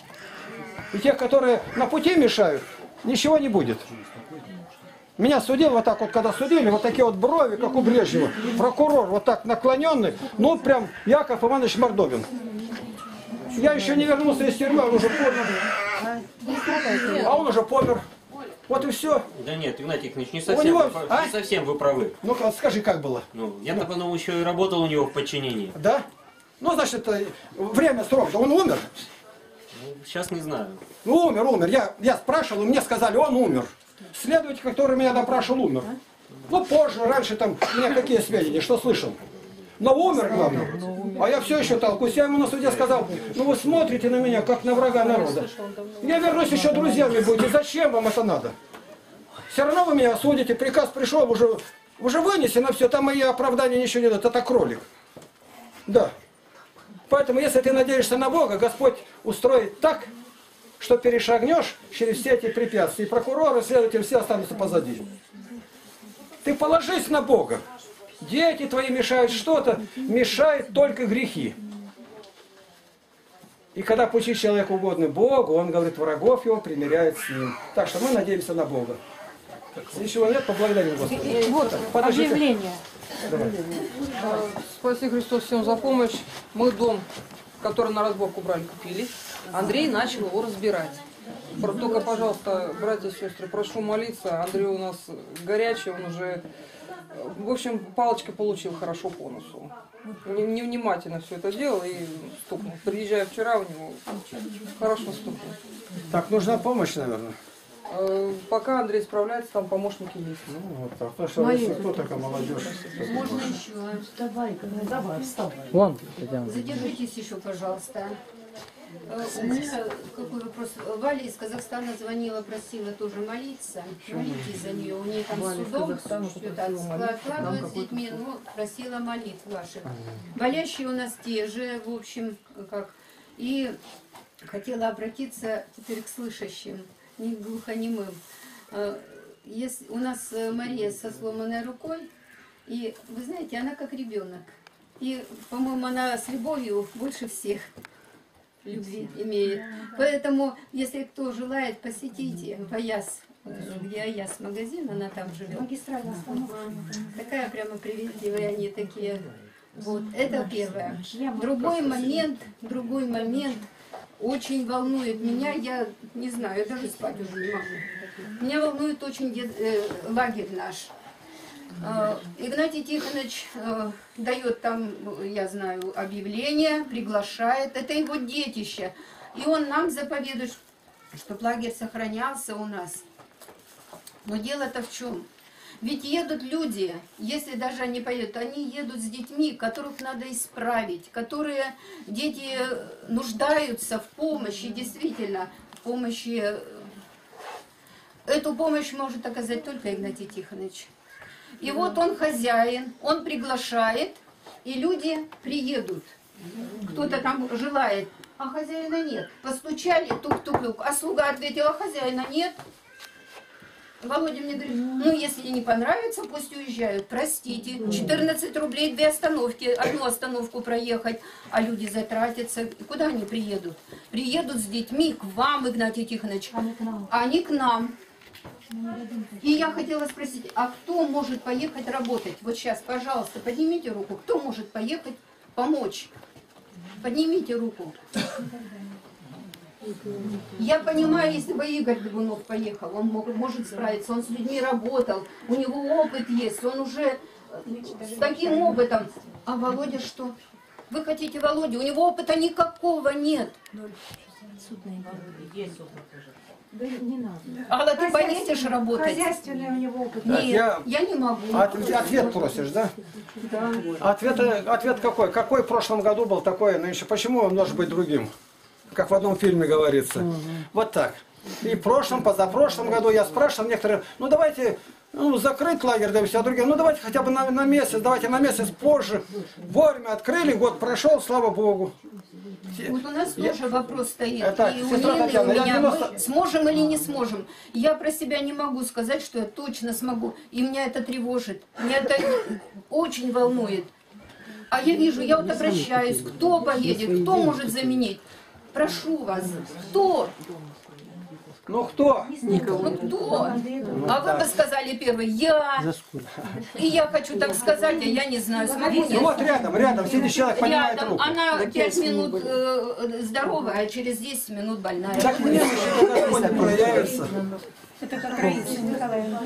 И тех, которые на пути мешают, ничего не будет. Меня судил вот так вот, когда судили, вот такие вот брови, как у Брежнева. Прокурор вот так наклоненный, ну прям Яков Иванович Мордовин. Я еще не вернулся из тюрьмы, он уже помер. А он уже помер. Вот и все. Да нет, Игнатий Иванович, не совсем вы правы. Ну-ка, скажи, как было? Ну, я-то потом еще и работал у него в подчинении. Да? Ну, значит, время срок, он умер. Ну, сейчас не знаю. Ну, умер. Я спрашивал, и мне сказали, он умер. Следователь, который меня допрашивал, умер. Ну, позже, раньше там, у меня какие сведения, что слышал. Но умер, главное. А я все еще толкусь. Я ему на суде сказал, ну вы смотрите на меня, как на врага народа. Я вернусь еще друзьями будете. Зачем вам это надо? Все равно вы меня осудите. Приказ пришел, уже вынесено все. Там мои оправдания ничего не дают. Это кролик. Да. Поэтому, если ты надеешься на Бога, Господь устроит так, что перешагнешь через все эти препятствия. И прокуроры, следователи, все останутся позади. Ты положись на Бога. Дети твои мешают что-то, мешают только грехи. И когда пути человеку угодны Богу, он говорит, врагов его примиряет с ним. Так что мы надеемся на Бога. Ничего нет, поблагодарим Господа. Вот объявление. Спаси Христос всем за помощь. Мы дом, который на разборку брали, купили. Андрей начал его разбирать. Только, пожалуйста, братья и сестры, прошу молиться. Андрей у нас горячий, он уже... В общем, палочкой получил хорошо по носу. Невнимательно все это делал и стукнул. Приезжая вчера, у него хорошо стукнул. Так, нужна помощь, наверное. Пока Андрей справляется, там помощники есть. Ну, вот так. Потому что если кто такая молодежь. Можно еще? Давай, вставай. Вон. Задержитесь еще, пожалуйста. У меня какой вопрос. Валя из Казахстана звонила, просила тоже молиться. Молитесь за нее. У нее там судом что-то откладывают с детьми, но просила молитв ваших. Болящие у нас те же, в общем, как. И хотела обратиться теперь к слышащим, не к глухонемым. У нас Мария со сломанной рукой, и вы знаете, она как ребенок. И, по-моему, она с любовью больше всех любви имеет. Поэтому, если кто желает, посетите в Аяс, где Аяс магазин, она там живет. Магистральная остановка. Такая прямо приветливая, они такие. Вот, это первое. Другой момент очень волнует меня, я не знаю, я даже спать уже не могу. Меня волнует очень лагерь наш. Игнатий Тихонович дает там, я знаю, объявление, приглашает. Это его детище. И он нам заповедует, чтобы лагерь сохранялся у нас. Но дело-то в чем? Ведь едут люди, если даже они поедут, они едут с детьми, которых надо исправить, которые дети нуждаются в помощи, действительно, в помощи. Эту помощь может оказать только Игнатий Тихонович. И вот он хозяин, он приглашает, и люди приедут. Кто-то там желает, а хозяина нет. Постучали, тук-тук-тук, а слуга ответила, хозяина нет. Володя мне говорит, ну если не понравится, пусть уезжают. Простите, 14 рублей 2 остановки, одну остановку проехать, а люди затратятся. И куда они приедут? Приедут с детьми к вам, Игнатий Тихонович, а не к нам. И я хотела спросить, а кто может поехать работать? Вот сейчас, пожалуйста, поднимите руку. Кто может поехать помочь? Поднимите руку. Я понимаю, если бы Игорь Дубунов поехал, он может справиться, он с людьми работал, у него опыт есть, он уже с таким опытом. А Володя что? Вы хотите Володю? У него опыта никакого нет. Да не надо. Алла, ты поедешь работать? Хозяйственный у него опыт. Нет, я не могу. Ответ просишь, да? Да. Ответ какой? Какой в прошлом году был такой нынче? Почему он может быть другим? Как в одном фильме говорится. Вот так. И в прошлом, позапрошлом году я спрашивал некоторые, ну давайте закрыть лагерь, да все, а другие, ну давайте хотя бы на месяц, давайте на месяц позже. Вовремя открыли, год прошел, слава Богу. Вот у нас тоже вопрос стоит. Это, и у сестра Нины, и Татьяна, у меня. 90... Мы сможем или не сможем? Я про себя не могу сказать, что я точно смогу. И меня это тревожит. Меня это очень волнует. А я вижу, я вот обращаюсь, кто поедет, кто может заменить? Прошу вас, кто? Ну кто? Ну кто? А вы бы сказали первый, я. И я хочу так сказать, а я не знаю, смогу, нет. Ну вот рядом, сидит человек, поднимает руку. Она 5 минут здоровая, а через 10 минут больная. Так мне Господь проявится. Это как Раиса Николаевна.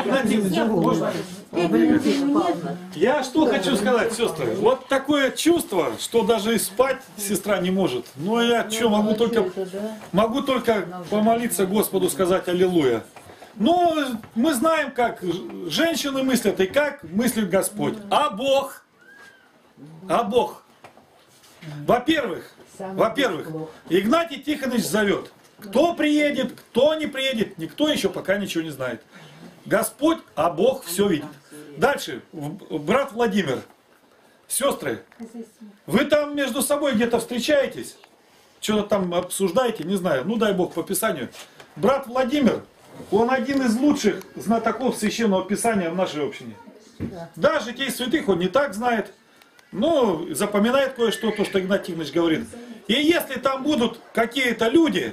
Я что хочу сказать, сестры. Вот такое чувство, что даже и спать сестра не может. Но я что, могу только помолиться Господу, сказать аллилуйя. Но мы знаем, как женщины мыслят и как мыслит Господь. А Бог? А Бог? Во-первых, Игнатий Тихонович зовет. Кто приедет, кто не приедет, никто еще пока ничего не знает. Господь, а Бог все видит. Дальше, брат Владимир, сестры, вы там между собой где-то встречаетесь, что-то там обсуждаете, не знаю, ну дай Бог по Писанию. Брат Владимир, он один из лучших знатоков Священного Писания в нашей общине. Да, житий святых он не так знает, но запоминает кое-что, то, что Игнатий Тихонович говорит. И если там будут какие-то люди,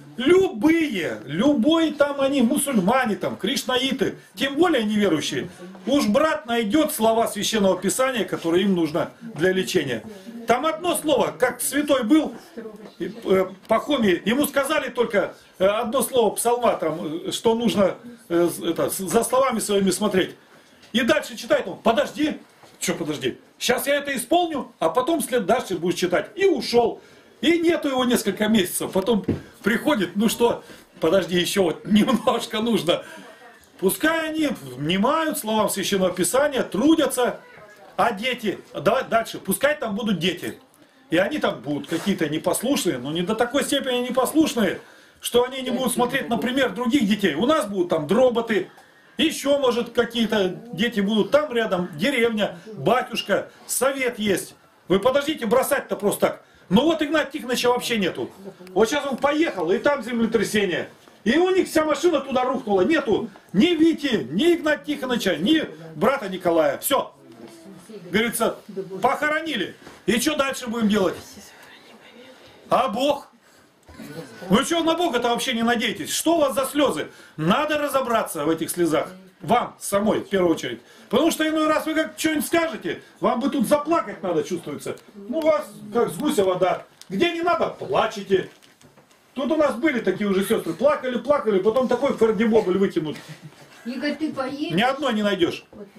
любой там они, мусульмане, там, кришнаиты, тем более неверующие, уж брат найдет слова Священного Писания, которые им нужно для лечения. Там одно слово, как святой был, Пахомий, ему сказали только одно слово псалма, там, что нужно за словами своими смотреть. И дальше читает он, подожди, что подожди, сейчас я это исполню, а потом след дальше будешь читать. И ушел. И нету его несколько месяцев. Потом приходит, ну что, подожди, еще вот немножко нужно. Пускай они внимают словам Священного Писания, трудятся. А дети, давай дальше, пускай там будут дети. И они там будут какие-то непослушные, но не до такой степени непослушные, что они не будут смотреть, например, других детей. У нас будут там дроботы, еще, может, какие-то дети будут там рядом, деревня, батюшка, совет есть. Вы подождите, бросать-то просто так. Но вот Игнатия Тихоновича вообще нету. Вот сейчас он поехал, и там землетрясение. И у них вся машина туда рухнула. Нету ни Вити, ни Игнатия Тихоновича, ни брата Николая. Все. Говорится, похоронили. И что дальше будем делать? А Бог? Вы что на Бога-то вообще не надеетесь? Что у вас за слезы? Надо разобраться в этих слезах. Вам самой, в первую очередь. Потому что иной раз вы как что-нибудь скажете, вам бы тут заплакать надо, чувствуется. Ну, у вас как с гуся вода. Где не надо, плачете. Тут у нас были такие уже сестры. Плакали, потом такой фардебобль вытянут. Игорь, ты поедешь? Ни одной не найдешь.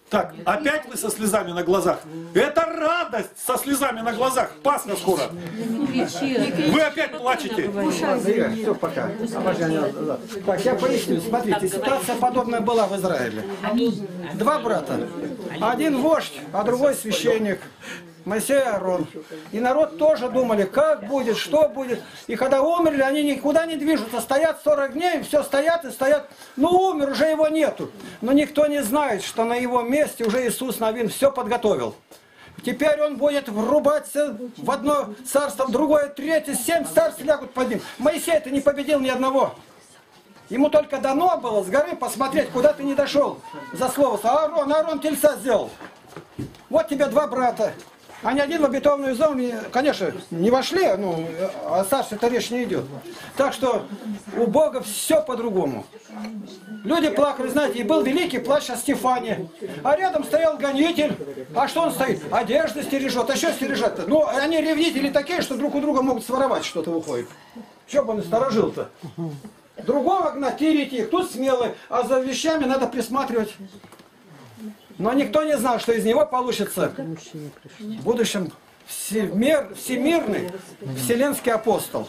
Так, опять вы со слезами на глазах. Это радость со слезами на глазах. Пасха скоро. Вы опять плачете. Все, пока. Так, я поясню. Смотрите, ситуация подобная была в Израиле. Два брата. Один вождь, а другой священник. Моисей и Аарон. И народ тоже думали, как будет, что будет. И когда умерли, они никуда не движутся. Стоят 40 дней, все стоят и стоят. Ну умер, уже его нету. Но никто не знает, что на его месте уже Иисус Навин все подготовил. Теперь он будет врубаться в одно царство, в другое, третье. 7 царств лягут под ним. Моисей-то не победил ни одного. Ему только дано было с горы посмотреть, куда ты не дошел. За слово. Аарон тельца сделал. Вот тебе два брата. Они один в обетованную зону, конечно, не вошли, ну, о царстве-то речь не идет. Так что у Бога все по-другому. Люди плакали, знаете, и был великий плач о Стефане. А рядом стоял гонитель. А что он стоит? Одежды стережет. А что стережет-то? Ну, они ревнители такие, что друг у друга могут своровать, что-то выходит. Что бы он сторожил-то? Другого гнать, их. Тут смелый, а за вещами надо присматривать. Но никто не знал, что из него получится в будущем всемирный вселенский апостол.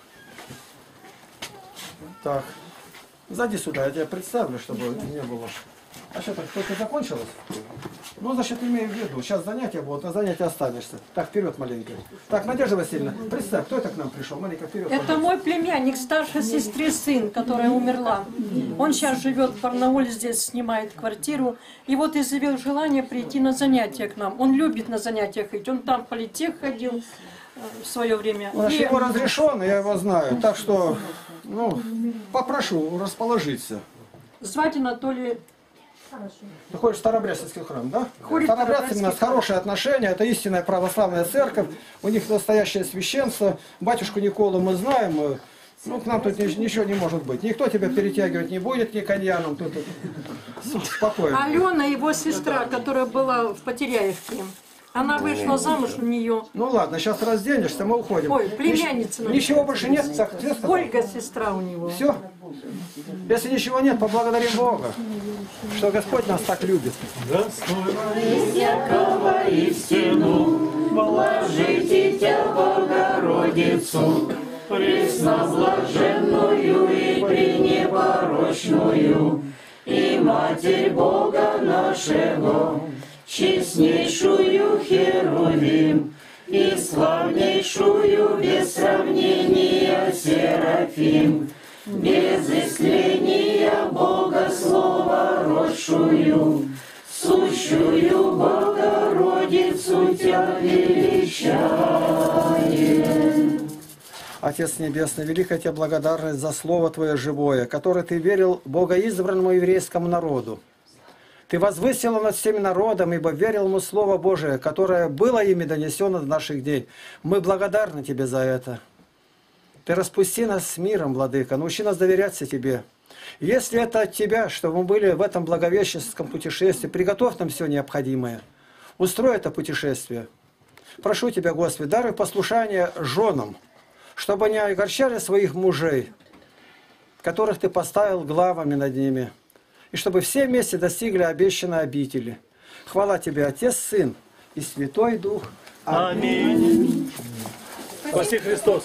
Так, зайди сюда, я тебя представлю, чтобы не было. А что, так только закончилось? Ну, значит, имею в виду, сейчас занятия будут, на занятия останешься. Так, вперед маленько. Так, Надежда Васильевна, представь, кто это к нам пришел? Маленько вперед. Это пожалуйста. мой племянник, старшей сестры сын, которая умерла. Он сейчас живет в Барнауле, здесь снимает квартиру. И вот изъявил желание прийти на занятия к нам. Он любит на занятиях ходить. Он там в политех ходил в свое время. Он его разрешен, я его знаю. Так что, ну, попрошу расположиться. Звать Анатолий. Ты ходишь в Старобрядческий храм, да? Ходит Старобрядцы у нас Старобрядский. хорошие отношения, это истинная православная церковь, у них настоящее священство. Батюшку Николу мы знаем, ну к нам тут ничего не может быть. Никто тебя перетягивать не будет, ни коньяном, тут спокойно. Алена, его сестра, которая была в Потеряевке. Она вышла замуж у нее. Ну ладно, сейчас разденешься, мы уходим. Ой, племянница. Ничего больше нет? Так, Ольга, сестра у него. Все? Если ничего нет, поблагодарим Бога, что Господь нас так любит. Всякого истину, вложите Тя Богородицу, пресноблаженную и пренепорочную, и Матерь Бога нашего, честнейшую Херувим, и славнейшую без сравнения Серафим, без исцеления Бога Слова родшую, сущую Богородицу Тя величаем. Отец Небесный, великая Тебе благодарность за Слово Твое живое, которое Ты верил богоизбранному еврейскому народу. Ты возвысил над всеми народом, ибо верил ему Слово Божие, которое было ими донесено до наших дней. Мы благодарны Тебе за это. Ты распусти нас с миром, Владыка, научи нас доверяться Тебе. Если это от Тебя, чтобы мы были в этом благовещенском путешествии, приготовь нам все необходимое. Устрой это путешествие. Прошу Тебя, Господи, даруй послушание женам, чтобы они огорчали своих мужей, которых Ты поставил главами над ними, и чтобы все вместе достигли обещанной обители. Хвала Тебе, Отец, Сын и Святой Дух. Аминь. Спаси Христос.